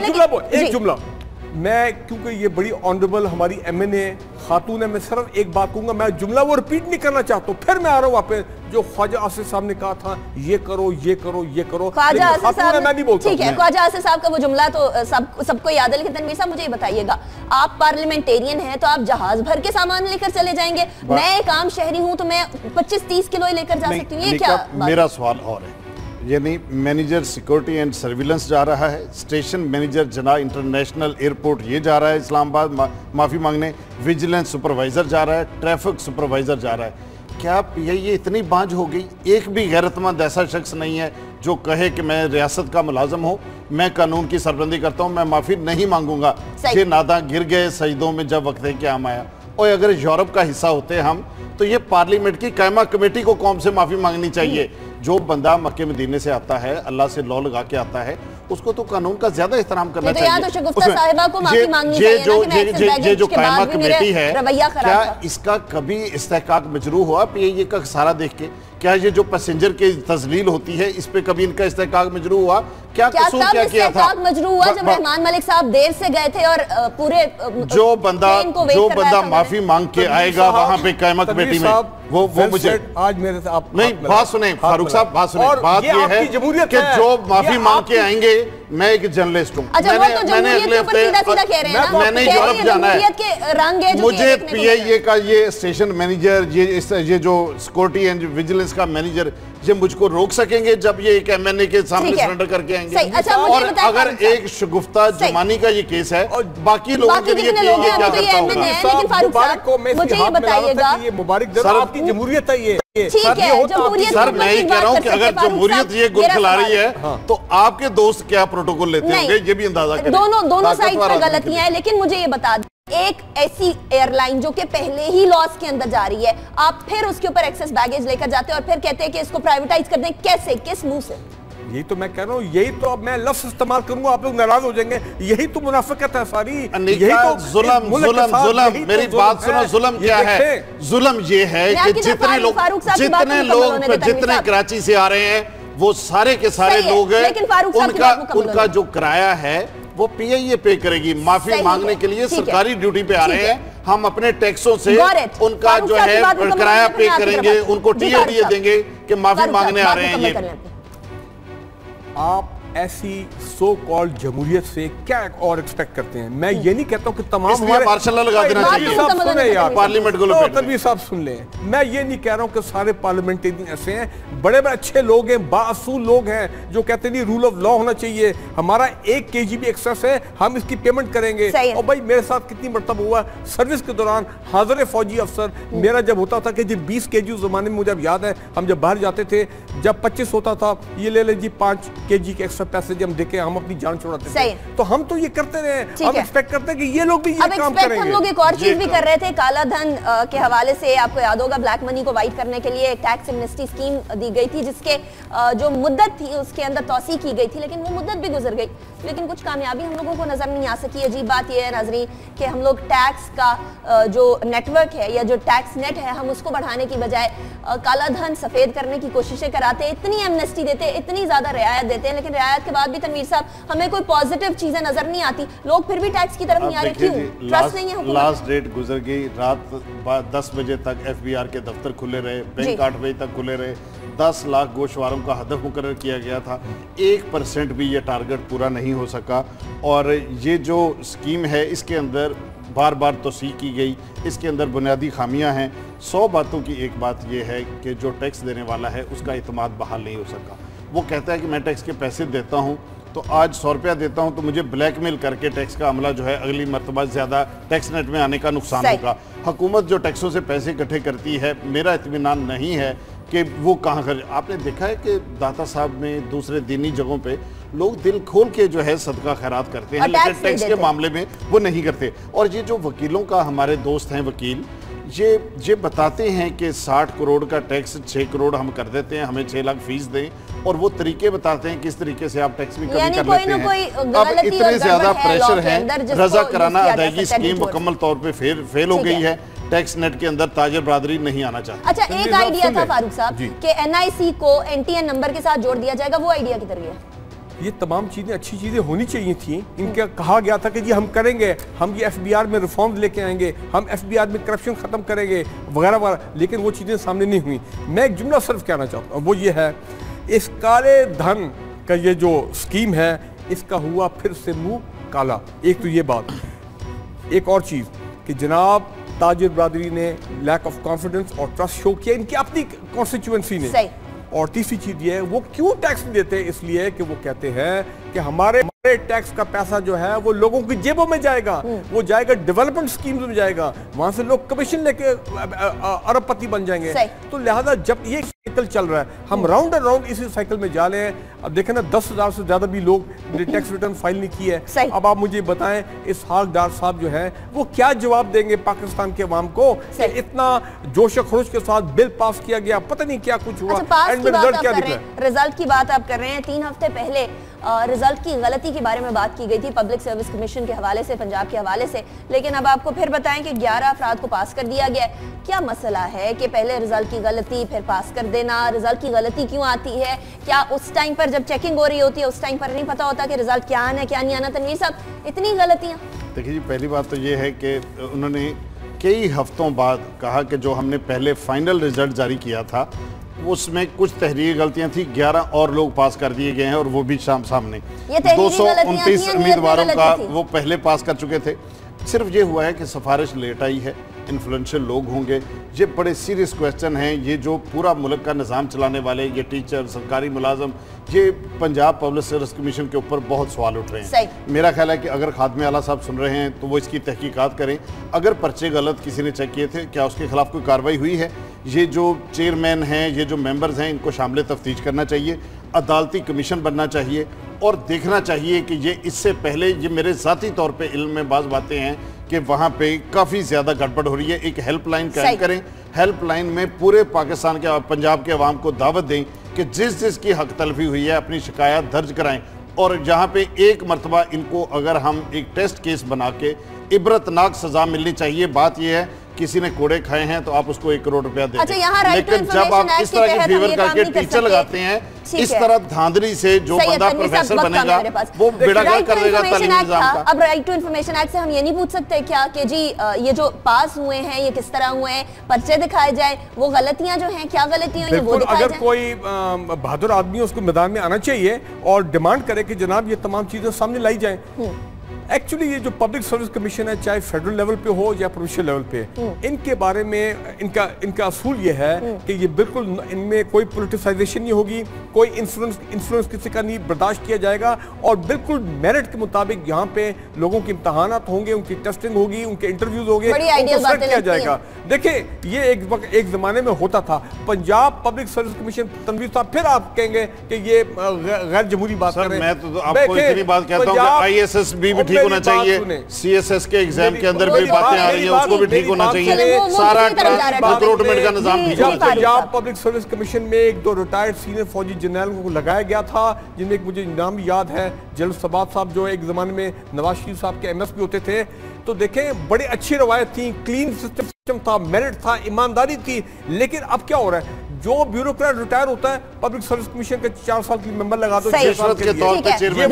एक जुमला, मैं क्योंकि ये बड़ी ऑनरेबल हमारी एमएनए खातून है, मैं सिर्फ एक बात कहूंगा, मैं जुमला वो रिपीट नहीं करना चाहता, फिर मैं आ रहा हूँ वापस जो ख्वाजा आसिफ साहब ने कहा था, ये करो ये करो ये करो, ख्वाजा आसिफ साहब मैं नहीं बोलता। ठीक है, ख्वाजा आसिफ साहब का वो जुमला तो सब सबको याद है, लेकिन तनवीर साहब मुझे ये बताइएगा, आप पार्लियामेंटेरियन हैं तो आप जहाज भर के सामान लेकर चले जाएंगे, मैं एक आम शहरी हूँ तो मैं पच्चीस तीस किलो लेकर जा सकती हूँ, ये क्या? मेरा सवाल और है, यानी मैनेजर सिक्योरिटी एंड सर्विलेंस जा रहा है, station manager Jinnah international airport ये जा रहा है इस्लामाबाद मा, माफ़ी मांगने, विजिलेंस सुपरवाइज़र जा रहा है, ट्रैफिक सुपरवाइज़र जा रहा है। क्या ये ये इतनी बांझ हो गई? एक भी गैरतमंद ऐसा शख्स नहीं है जो कहे कि मैं रियासत का मुलाजम हूँ, मैं कानून की सरबंदी करता हूँ, मैं माफ़ी नहीं मांगूंगा। ये नादा गिर गए सजदों में जब वक्त क़याम आया। और अगर यूरोप का हिस्सा होते हम तो ये पार्लियामेंट की कायमा कमेटी को कौम से माफ़ी मांगनी चाहिए। जो बंदा मक्के मदीने से आता है, अल्लाह से लौ लगा के आता है, उसको तो कानून का ज्यादा एहतराम करना तो चाहिए। तो शगुफ्ता साहिबा को माफी मांगनी ये चाहिए जो ना कि जे, जे, जे जो कायमा कमेटी है, क्या था। इसका कभी इस्तेहकाक मजरू हुआ पीआईए का सारा देख के? क्या ये जो पैसेंजर की तजलील होती है इस पे कभी इनका इस्तेहकाक मजरू हुआ? क्या कसूर क्या किया था? मजरू हुआ जब रहमान मलिक साहब देर से गए थे और पूरे जो बंदा जो बंदा माफी मांग के आएगा वहां पे कायमा कमेटी में, वो वो मुझे आज मेरे से आप नहीं बात सुने फारूक साहब, बात सुने, बात ये है कि जो माफी मांग के आएंगे, मैं एक जर्नलिस्ट हूँ, मैंने मैंने अगले हफ्ते मैंने यूरोप जाना है, मुझे पीआईए का ये स्टेशन मैनेजर, ये ये जो सिक्योरिटी एंड विजिलेंस का मैनेजर, ये मुझको रोक सकेंगे जब ये एक एमएनए के सामने सरेंडर करके आएंगे? अच्छा, और अगर एक शगुफ्ता जमानी का ये केस है और बाकी लोगों के लिए पीआईए क्या करता होगा? लेकिन फारूक साहब मुझे ये बताइएगा, ये मुबारक दे, आपकी जमहूरियत है ये। ठीक है, जमहूरियत सर मैं ही कह रहा हूँ कि अगर जमहूरियत ये गुल खिला रही है तो आपके दोस्त क्या प्रोटोकॉल लेते होंगे, ये भी अंदाजा करें। दोनों दोनों साइड पर गलतियां हैं, लेकिन मुझे ये बता दें, एक ऐसी एयरलाइन जो कि पहले ही लॉस के अंदर जा रही है, आप फिर उसके ऊपर एक्सेस बैगेज लेकर जाते हैं और फिर कहते हैं कि इसको प्राइवेटाइज कर दें, कैसे, किस मुंह से? यही तो मैं कह रहा हूँ, यही तो अब मैं लफ्ज इस्तेमाल करूंगा, आप लोग नाराज हो जाएंगे, यही तो मुनाफिकत है सारी, यही तो जुल्म जुल्म जुल्म। मेरी बात सुनो, जुल्म क्या है? जुल्म ये है कि जितने लोग जितने लोग जितने कराची से आ रहे हैं वो सारे के सारे लोग हैं, उनका उनका जो किराया है वो पीआईए पे करेगी। माफी मांगने के लिए सरकारी ड्यूटी पे आ रहे हैं, हम अपने टैक्सों से उनका जो है किराया पे करेंगे, उनको टीए दिए देंगे कि माफी मांगने आ रहे हैं। ये आप ऐसी सो कॉल्ड जमहूरियत से क्या और एक्सपेक्ट करते हैं? मैं ये नहीं कहता हूं कि तमाम हमारे मार्शल लॉ लगा देना चाहिए, सुने यार, पार्लियामेंट को तनवीर साहब सुन लें, मैं ये नहीं कह रहा हूं कि सारे पार्लियामेंटेरियन ऐसे हैं, बड़े बड़े अच्छे लोग हैं, बाअसूल लोग हैं जो कहते नहीं रूल ऑफ लॉ होना चाहिए, हमारा एक के जी भी एक्सेस है, हम इसकी पेमेंट करेंगे। और भाई मेरे साथ कितनी मरतबा हुआ सर्विस के दौरान, हाजिर फौजी अफसर मेरा जब होता था कि जी बीस के जी उस जमाने में मुझे याद है, हम जब बाहर जाते थे, जब पच्चीस होता था, ये ले ले जी पांच के जी के एक्स्ट्रा पैसे जब हम देखे, हम अपनी जान छोड़ाते थे, तो हम तो ये करते रहे, हम एक्सपेक्ट करते हैं कि ये लोग भी ये काम करेंगे। हम लोग एक और चीज भी कर रहे थे, काला धन के हवाले से आपको याद होगा, ब्लैक मनी को वाइट करने के लिए एक टैक्स एमनेस्टी स्कीम दी गई थी, जिसके जो मुद्दत थी उसके अंदर तौसी की गई थी, लेकिन वो मुद्दत भी गुजर गई, लेकिन कुछ कामयाबी हम लोगों को नजर नहीं आ सकी। अजीब बात यह है नाज़रीन कि हम लोग टैक्स का जो नेटवर्क है या जो टैक्स नेट है, हम उसको बढ़ाने की बजाय काला धन सफेद करने की कोशिशें कराते हैं, इतनी एमनेस्टी देते हैं, इतनी ज्यादा रियायत देते हैं, लेकिन रियायत के बाद भी तनवीर साहब हमें कोई पॉजिटिव चीजें नजर नहीं आती, लोग फिर भी टैक्स की तरफ नहीं आ रहे। क्यों? ट्रस्ट नहीं है हुकूमत। लास्ट डेट गुजर गई, रात दस बजे तक एफबीआर के दफ्तर खुले रहे, बैंक आठ बजे तक खुले रहे, दस लाख गोशवारों का हदफ मुकर्रर किया गया था, एक परसेंट भी ये टारगेट पूरा नहीं हो सका। और ये जो स्कीम है इसके अंदर बार बार तोसी की गई, इसके अंदर बुनियादी खामियां हैं। सौ बातों की एक बात यह है कि जो टैक्स देने वाला है उसका इत्मीनान बहाल नहीं हो सका। वो कहता है कि मैं टैक्स के पैसे देता हूँ, तो आज सौ रुपया देता हूं तो मुझे ब्लैकमेल करके टैक्स का अमला जो है अगली मरतबा ज्यादा टैक्स नेट में आने का नुकसान होगा। हुकूमत जो टैक्सों से पैसे इकट्ठे करती है, मेरा इत्मीनान नहीं है कि वो कहाँ खर्च। आपने देखा है कि दाता साहब में दूसरे दीनी जगहों पे लोग दिल खोल के जो है सदका खैरात करते हैं, लेकिन टैक्स के मामले में वो नहीं करते। और ये जो वकीलों का, हमारे दोस्त हैं वकील, ये ये बताते हैं कि साठ करोड़ का टैक्स छः करोड़ हम कर देते हैं, हमें छः लाख फीस दें, और वो तरीके बताते हैं किस तरीके से आप टैक्स भी कमी कर लेते हैं। अब इतने ज्यादा प्रेशर है, रजा कराना अदायगी स्कीम मुकम्मल तौर पे फेल फेल हो गई है, टैक्स नेट के अंदर ताजर बरादरी नहीं आना चाहती। अच्छा, एक आइडिया था फारूक साहब कि एनआईसी को एनटीएन नंबर के साथ जोड़ दिया जाएगा, वो आइडिया किधर गया? ये तमाम चीज़ें अच्छी चीज़ें होनी चाहिए थी। इनका कहा गया था कि जी हम करेंगे, हम ये एफबीआर में रिफॉर्म लेके आएंगे, हम एफबीआर में करप्शन ख़त्म करेंगे वगैरह वगैरह, लेकिन वो चीज़ें सामने नहीं हुई। मैं एक जुमला सिर्फ कहना चाहता हूँ, वो ये है, इस काले धन का ये जो स्कीम है, इसका हुआ फिर से मुंह काला। एक तो ये बात, एक और चीज़ कि जनाब ताजिर बरादरी ने लैक ऑफ कॉन्फिडेंस और ट्रस्ट शो किया इनकी अपनी कॉन्स्टिट्यूएंसी ने। और तीसरी चीज ये है, वो क्यों टैक्स नहीं देते? इसलिए कि वो कहते हैं कि हमारे हमारे टैक्स का पैसा जो है वो लोगों की जेबों में जाएगा, वो जाएगा डेवलपमेंट स्कीम्स में जाएगा, वहां से लोग कमीशन लेके अरबपति बन जाएंगे। तो लिहाजा जब ये साइकिल चल रहा है, हम राउंड एंड राउंड इसी साइकिल में जा रहे हैं। अब देखें ना, दस हजार से ज्यादा भी लोग टैक्स रिटर्न फाइल नहीं की है। अब आप मुझे बताएं, इसहाक डार साहब जो है वो क्या जवाब देंगे पाकिस्तान के अवाम को कि इतना जोश खरोश के साथ बिल पास किया गया, पता नहीं क्या कुछ हुआ। रिजल्ट की बात आप कर रहे हैं, तीन हफ्ते पहले रिजल्ट की गलती के बारे में बात की गई थी पब्लिक सर्विस कमीशन के हवाले से, पंजाब के हवाले से, लेकिन अब आपको फिर बताएं कि ग्यारह अफराद को पास कर दिया गया। क्या मसला है कि पहले रिजल्ट की गलती फिर पास कर देना? रिजल्ट की गलती क्यों आती है? क्या उस टाइम पर जब चेकिंग हो रही होती है उस टाइम पर नहीं पता होता कि रिजल्ट क्या आना है क्या नहीं आना? तनवीर साहब, इतनी गलतियां। देखिए जी, पहली बात तो ये है कि उन्होंने कई हफ्तों बाद कहा कि जो हमने पहले फाइनल रिजल्ट जारी किया था उसमें कुछ तहरीरी गलतियां थी, ग्यारह और लोग पास कर दिए गए हैं, और वो भी शाम सामने दो सौ उनतीस उम्मीदवारों का वो पहले पास कर चुके थे। सिर्फ ये हुआ है कि सिफारिश लेट आई है, इन्फ्लुएंशियल लोग होंगे। ये बड़े सीरियस क्वेश्चन हैं। ये जो पूरा मुल्क का निज़ाम चलाने वाले ये टीचर, सरकारी मुलाजम, ये पंजाब पब्लिक सर्विस कमीशन के ऊपर बहुत सवाल उठ रहे हैं। मेरा ख्याल है कि अगर खादमे आला साहब सुन रहे हैं तो वो इसकी तहकीकात करें। अगर पर्चे गलत किसी ने चेक किए थे, क्या उसके खिलाफ कोई कार्रवाई हुई है? ये जो चेयरमैन हैं, ये जो मेंबर्स हैं, इनको शामिल तफ्तीश करना चाहिए, अदालती कमीशन बनना चाहिए, और देखना चाहिए कि ये इससे पहले, ये मेरे ज़ाती तौर पे इल्म में बाज़ बातें हैं कि वहाँ पे काफ़ी ज़्यादा गड़बड़ हो रही है। एक हेल्पलाइन कायम करें, हेल्पलाइन में पूरे पाकिस्तान के, पंजाब के अवाम को दावत दें कि जिस जिसकी हक तलफी हुई है अपनी शिकायत दर्ज कराएं, और जहाँ पे एक मरतबा इनको अगर हम एक टेस्ट केस बना के इबरतनाक सज़ा मिलनी चाहिए। बात यह है, किसी ने कोड़े खाए हैं तो आप उसको एक करोड़ रुपया दे अच्छा, दें, लेकिन जब आप इस तरह के फेवर करके टीचर लगाते हैं, इस तरह धांधली से जो बंदा प्रोफेसर बनेगा वो बेड़ागर्क कर देगा तालीमी निज़ाम का। अब राइट टू इन्फॉर्मेशन एक्ट से हम ये नहीं पूछ सकते क्या कि जी ये जो पास हुए हैं ये किस तरह हुए हैं, पर्चे दिखाए जाए, वो गलतियां जो हैं क्या गलतियां हैं वो दिखाए जाए। अगर कोई बहादुर आदमी उसको मैदान में आना चाहिए और डिमांड करे कि जनाब ये तमाम चीजें सामने लाई जाए। एक्चुअली ये जो पब्लिक सर्विस कमीशन है, चाहे फेडरल लेवल पे हो या प्रोविंशियल लेवल पे, इनके बारे में इनका इनका असूल ये है कि ये बिल्कुल, इनमें कोई पॉलिटिसाइजेशन नहीं होगी, कोई इन्फ्लुएंस इन्फ्लुएंस किसी का नहीं बर्दाश्त किया जाएगा, और बिल्कुल मेरिट के मुताबिक यहाँ पे लोगों के इम्तहानात होंगे, उनकी टेस्टिंग होगी, उनके इंटरव्यूज होंगे, उनको सेलेक्ट किया जाएगा। देखिए, ये एक वक्त एक जमाने में होता था। Punjab public service commission, Tanveer साहब फिर आप कहेंगे कि ये गैर जमहूरी बात कर रहे हैं। मैं तो आपको इतनी बात कहता हूं कि आईएएस भी ठीक होना चाहिए, सीएसएस के एग्जाम के अंदर भी बातें आ रही हैं, उसको भी ठीक होना चाहिए, सारा रिक्रूटमेंट का निजाम ठीक होना चाहिए। पंजाब पब्लिक सर्विस कमीशन में एक दो रिटायर्ड सीनियर फौजी जनरल को लगाया गया था, जिनमें मुझे नाम याद है, जल सबात साहब जो एक जमाने में नवाज शरीफ साहब के एमएस भी होते थे। तो देखें, बड़ी अच्छी रवायत थी, क्लीन सिस्टम था, मेरिट था, ईमानदारी थी। लेकिन अब क्या हो रहा है, जो ब्यूरोक्रेट रिटायर होता है, पब्लिक सर्विस कमीशन के चार साल की मेंबर लगा दो, छह साल के तौर पे चेयरमैन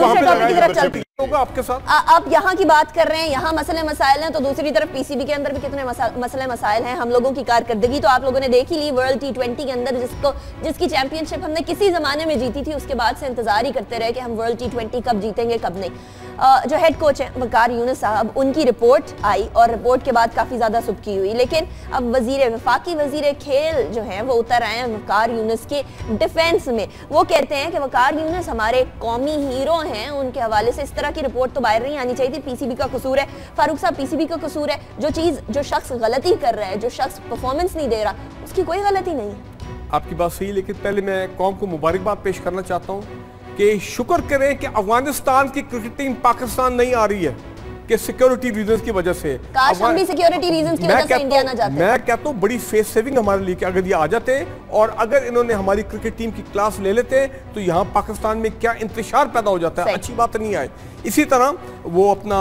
होगा आपके साथ। आप यहाँ की बात कर रहे हैं, यहाँ मसले मसाइल हैं, तो दूसरी तरफ पीसीबी के अंदर भी कितने मसले मसाइल हैं। हम लोगों की कारकर्दगी तो आप लोगों ने देख ही ली, वर्ल्ड टी ट्वेंटी के अंदर जिसको जिसकी चैंपियनशिप हमने किसी जमाने में जीती थी, उसके बाद से इंतजार ही करते रहे कि हम वर्ल्ड टी ट्वेंटी कब जीतेंगे कब नहीं। जो हेड कोच है वकार यूनुस साहब, उनकी रिपोर्ट आई और रिपोर्ट के बाद काफ़ी ज़्यादा सुबकी हुई, लेकिन अब वजीर वफाकी वजीर खेल जो हैं वो उतर आए हैं वकार यूनुस के डिफेंस में। वो कहते हैं कि वकार यूनुस हमारे कौमी हीरो हैं, उनके हवाले से इस तरह की रिपोर्ट तो बाहर नहीं आनी चाहिए थी। पीसीबी का कसूर है फारूक साहब, पीसीबी का कसूर है। जो चीज़ जो शख्स गलती कर रहा है, जो शख्स परफॉर्मेंस नहीं दे रहा, उसकी कोई गलती नहीं है। आपकी बात सही, लेकिन पहले मैं कौम को मुबारकबाद पेश करना चाहता हूँ कि शुक्र करें कि अफगानिस्तान की क्रिकेट टीम पाकिस्तान नहीं आ रही है कि सिक्योरिटी रीजंस की वजह से। काश हम भी सिक्योरिटी रीजंस की वजह से इंडिया ना जाते। मैं कहता हूँ बड़ी फेस सेविंग हमारे लिए कि अगर ये आ जाते और अगर इन्होंने हमारी क्रिकेट टीम की क्लास ले लेते तो यहाँ पाकिस्तान में क्या इंतशार पैदा हो जाता है, अच्छी बात नहीं आए। इसी तरह वो अपना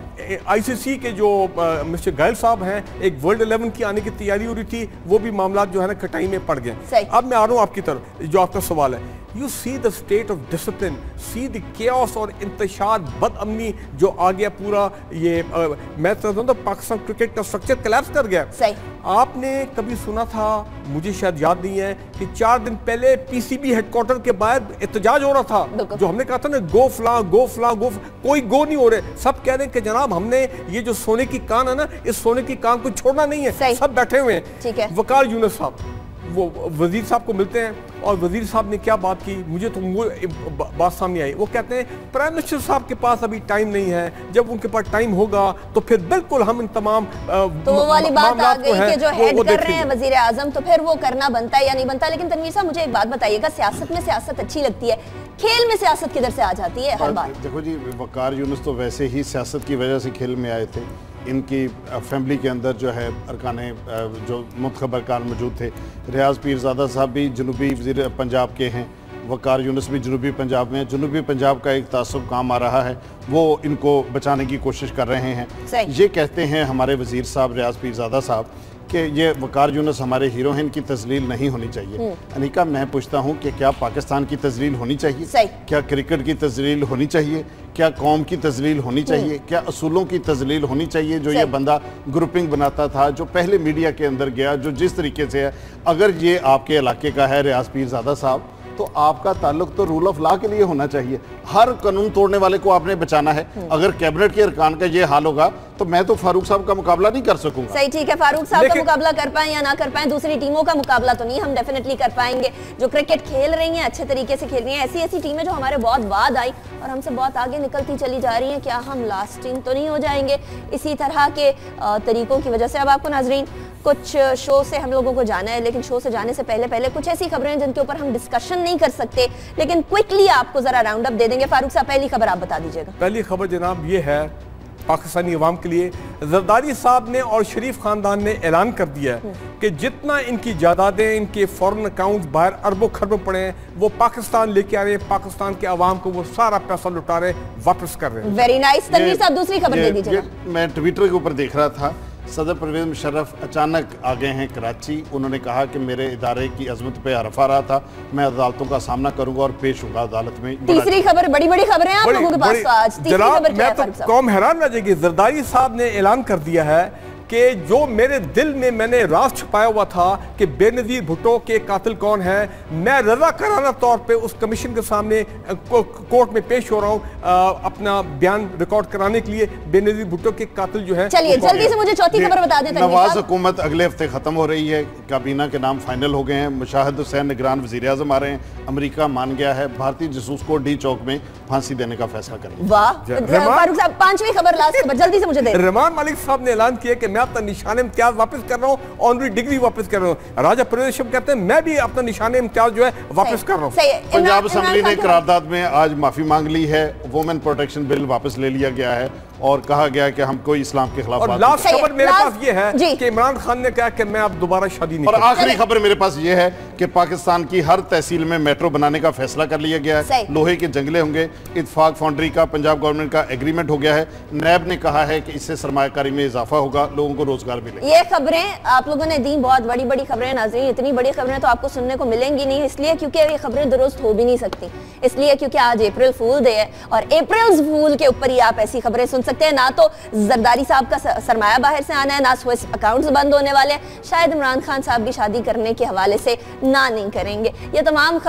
आईसीसी के जो मिस्टर गायल साहब हैं, एक वर्ल्ड इलेवन की आने की तैयारी हो रही थी, वो भी मामला जो है ना कटाई में पड़ गए। अब मैं आ रहा हूँ आपकी तरफ, जो आपका सवाल है, you see the state of discipline, see the chaos और इंतशार, बदअमनी जो आ गया पूरा। ये आ, मैं समझता हूँ पाकिस्तान क्रिकेट का स्ट्रक्चर कोलैप्स कर गया। सही। आपने कभी सुना था, मुझे शायद याद नहीं है, कि चार दिन पहले पीसीबी हेडक्वार्टर के बाहर एहतजाज हो रहा था, जो हमने कहा था ना गो फला गो फला गो, कोई गो नहीं हो रहे। सब कह रहे हैं कि जनाब हमने ये जो सोने की कान है ना, इस सोने की कान को छोड़ना नहीं है। सब बैठे हुए हैं। ठीक है। वकार यूनुस साहब वो वजीर साहब को मिलते हैं और वजीर साहब ने क्या बात की, मुझे तो वो बात सामने आई। वो कहते हैं प्राइम मिनिस्टर साहब के पास अभी टाइम नहीं है, जब उनके पास टाइम होगा तो फिर बिल्कुल हम इन तमाम तो वो वाली बात आ गई कि जो हेड कर रहे हैं वजीर आजम, तो फिर वो करना बनता है या नहीं बनता। लेकिन तनवीर साहब मुझे एक बात बताइएगा, सियासत में सियासत अच्छी लगती है, खेल में सियासत किधर से आ जाती है हर बार? देखो जी, वकार यूनुस तो वैसे ही सियासत की वजह से खेल में आए थे। इनकी फैमिली के अंदर जो है अरकाने जो मुंतखब अरकान मौजूद थे, रियाज पीरजादा साहब भी जनूबी वज़ीर पंजाब के हैं, वकार यूनुस भी जनूबी पंजाब में। जनूबी पंजाब का एक तासुब काम आ रहा है, वो इनको बचाने की कोशिश कर रहे हैं। ये कहते हैं हमारे वज़ीर साहब रियाज पीरजादा साहब कि ये वकार यूनुस हमारे हीरो हैं, इनकी तजलील नहीं होनी चाहिए। अनिका, मैं पूछता हूँ कि क्या पाकिस्तान की तजलील होनी चाहिए? क्या क्रिकेट की तजलील होनी चाहिए? क्या कौम की तजलील होनी चाहिए? क्या असूलों की तजलील होनी चाहिए? जो ये बंदा ग्रुपिंग बनाता था, जो पहले मीडिया के अंदर गया, जो जिस तरीके से है, अगर ये आपके इलाके का है रियाज पीरजादा साहब, तो आपका ताल्लुक तो रूल ऑफ लॉ के लिए होना चाहिए। हर कानून तोड़ने वाले को आपने बचाना है। अगर कैबिनेट के अरकान का ये हाल होगा तो मैं तो फारूक साहब का मुकाबला नहीं कर सकूंगा। सही, ठीक है, फारूक साहब का मुकाबला कर पाए या ना कर पाए, दूसरी टीमों का मुकाबला तो नहीं, हम डेफिनेटली कर पाएंगे। जो क्रिकेट खेल रही हैं, अच्छे तरीके से खेल रही हैं, ऐसी ऐसी टीमें जो हमारे बहुत बाद आई और हमसे बहुत आगे निकलती चली जा रही हैं, क्या हम लास्ट टीम तो नहीं हो जाएंगे इसी तरह के तरीकों की वजह से? अब आपको नाजरीन कुछ शो से हम लोगों को जाना है, लेकिन शो से जाने से पहले पहले कुछ ऐसी खबरें हैं जिनके ऊपर हम डिस्कशन नहीं कर सकते, लेकिन क्विकली आपको जरा राउंड अप दे देंगे। फारूक साहब, पहली खबर आप बता दीजिएगा। पहली खबर जनाब ये है पाकिस्तानी अवाम के लिए, जरदारी साहब ने और शरीफ खानदान ने ऐलान कर दिया है कि जितना इनकी जायदादें, इनके फॉरेन अकाउंट बाहर अरबों खरबों पड़े हैं, वो पाकिस्तान लेके आ रहे हैं, पाकिस्तान के अवाम को वो सारा पैसा लुटा रहे, वापस कर रहे हैं। Very nice. तनवीर साहब, दूसरी खबर दे दीजिए। मैं ट्विटर के ऊपर देख रहा था, सदर परवेज मुशर्रफ अचानक आ गए हैं कराची। उन्होंने कहा कि मेरे इदारे की अजमत पे हरफ आ रहा था, मैं अदालतों का सामना करूंगा और पेश होगा अदालत में। तीसरी खबर, बड़ी बड़ी खबरें आप लोगों के पास आज। तीसरी खबर क्या है फारूक साहब? कौम हैरान रह जाएगी, जरदारी साहब ने ऐलान कर दिया है कि जो मेरे दिल में मैंने राज छुपाया हुआ था कि बेनज़ीर भुट्टो के कातिल कौन है, मैं रजा कराना तौर पे उस कमीशन के सामने को, कोर्ट में पेश हो रहा हूँ अपना बयान रिकॉर्ड कराने के लिए। बेनज़ीर भुट्टो के कातिल जो है। चलिए जल्दी से मुझे चौथी खबर बता दें। नवाज हुकूमत अगले हफ्ते खत्म हो रही है, काबीना के नाम फाइनल हो गए हैं, मुशाहिद हुसैन निगरान वज़ीर आज़म आ रहे हैं, अमेरिका मान गया है, भारतीय जासूस को डी चौक में फांसी देने का फैसला करेंगे। वाह फारूक साहब, पांचवी खबर लास्ट खबर जल्दी से मुझे दे। रहमान मालिक साहब ने ऐलान किया कि मैं अपना निशान इम्तियाज वापस कर रहा हूँ, ऑनरी डिग्री वापस कर रहा हूँ। राजा परवेज कहते हैं मैं भी अपना निशान इम्तियाज जो है वापस कर रहा हूँ। पंजाब असेंबली ने करारदाद में आज माफी मांग ली है, वुमेन प्रोटेक्शन बिल वापस ले लिया गया है और कहा गया कि हम कोई इस्लाम के खिलाफ। और लास्ट खबर मेरे पास ये है कि इमरान खान ने कहा कि मैं अब दोबारा शादी नहीं। और आखिरी खबर मेरे पास ये है कि पाकिस्तान की हर तहसील में मेट्रो बनाने का फैसला कर लिया गया है, लोहे के जंगले होंगे, इत्तेफाक फाउंड्री का पंजाब गवर्नमेंट का एग्रीमेंट हो गया है, नैब ने कहा है कि इससे सरमायाकारी में इजाफा होगा, लोगों को रोजगार मिलेगा। ये खबरें आप लोगों ने दी, बहुत बड़ी बड़ी खबरें नाज़रीन, इतनी बड़ी खबरें तो आपको सुनने को मिलेंगी नहीं, इसलिए क्योंकि ये खबरें दुरुस्त हो भी नहीं सकती, इसलिए क्योंकि आज अप्रैल फूल डे है और अप्रैल फूल के ऊपर ही आप ऐसी खबरें सुन सकते हैं। ना तो जरदारी साहब का सरमाया बाहर से आना है, ना स्विस अकाउंट्स बंद होने वाले हैं, शायद इमरान खान साहब भी शादी करने के हवाले से ना नहीं करेंगे। ये तमाम खबरें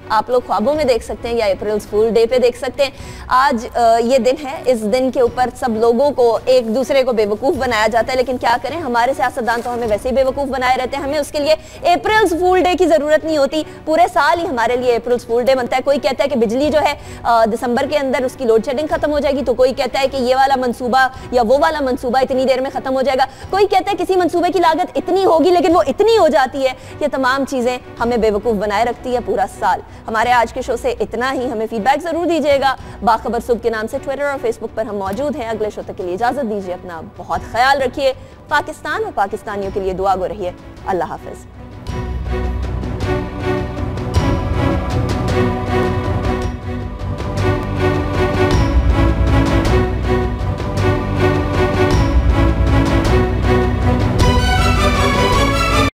आप लोग ख्वाबों में देख सकते हैं या अप्रैल फूल डे पे देख सकते हैं। आज ये दिन है, इस दिन के ऊपर सब लोगों को एक दूसरे को बेवकूफ़ बनाया जाता है, लेकिन क्या करें, हमारे सियासतदान तो हमें वैसे ही बेवकूफ़ बनाए रहते हैं। हमें उसके लिए अप्रैल फूल डे की ज़रूरत नहीं होती, पूरे साल ही हमारे लिए अप्रैल फूल डे बनता है। कोई कहता है कि बिजली जो है दिसंबर के अंदर उसकी लोड शेडिंग खत्म हो जाएगी, तो कोई कहता है कि ये वाला मंसूबा या वो वाला मंसूबा इतनी देर में खत्म हो जाएगा, कोई कहता है किसी मंसूबे की लागत इतनी होगी लेकिन वो इतनी हो जाती है। ये तमाम चीज़ें हमें बेवकूफ़ बनाए रखती है पूरा साल। हमारे आज के शो से इतना ही, हमें फीडबैक ज़रूर दीजिएगा। बाखबर सुबह के नाम से ट्विटर और फेसबुक पर हम मौजूद हैं। अगले शो तक के लिए इजाज़त दीजिए, अपना बहुत ख्याल रखिए, पाकिस्तान और पाकिस्तानियों के लिए दुआ गो रहिए। अल्लाह हाफ़िज़।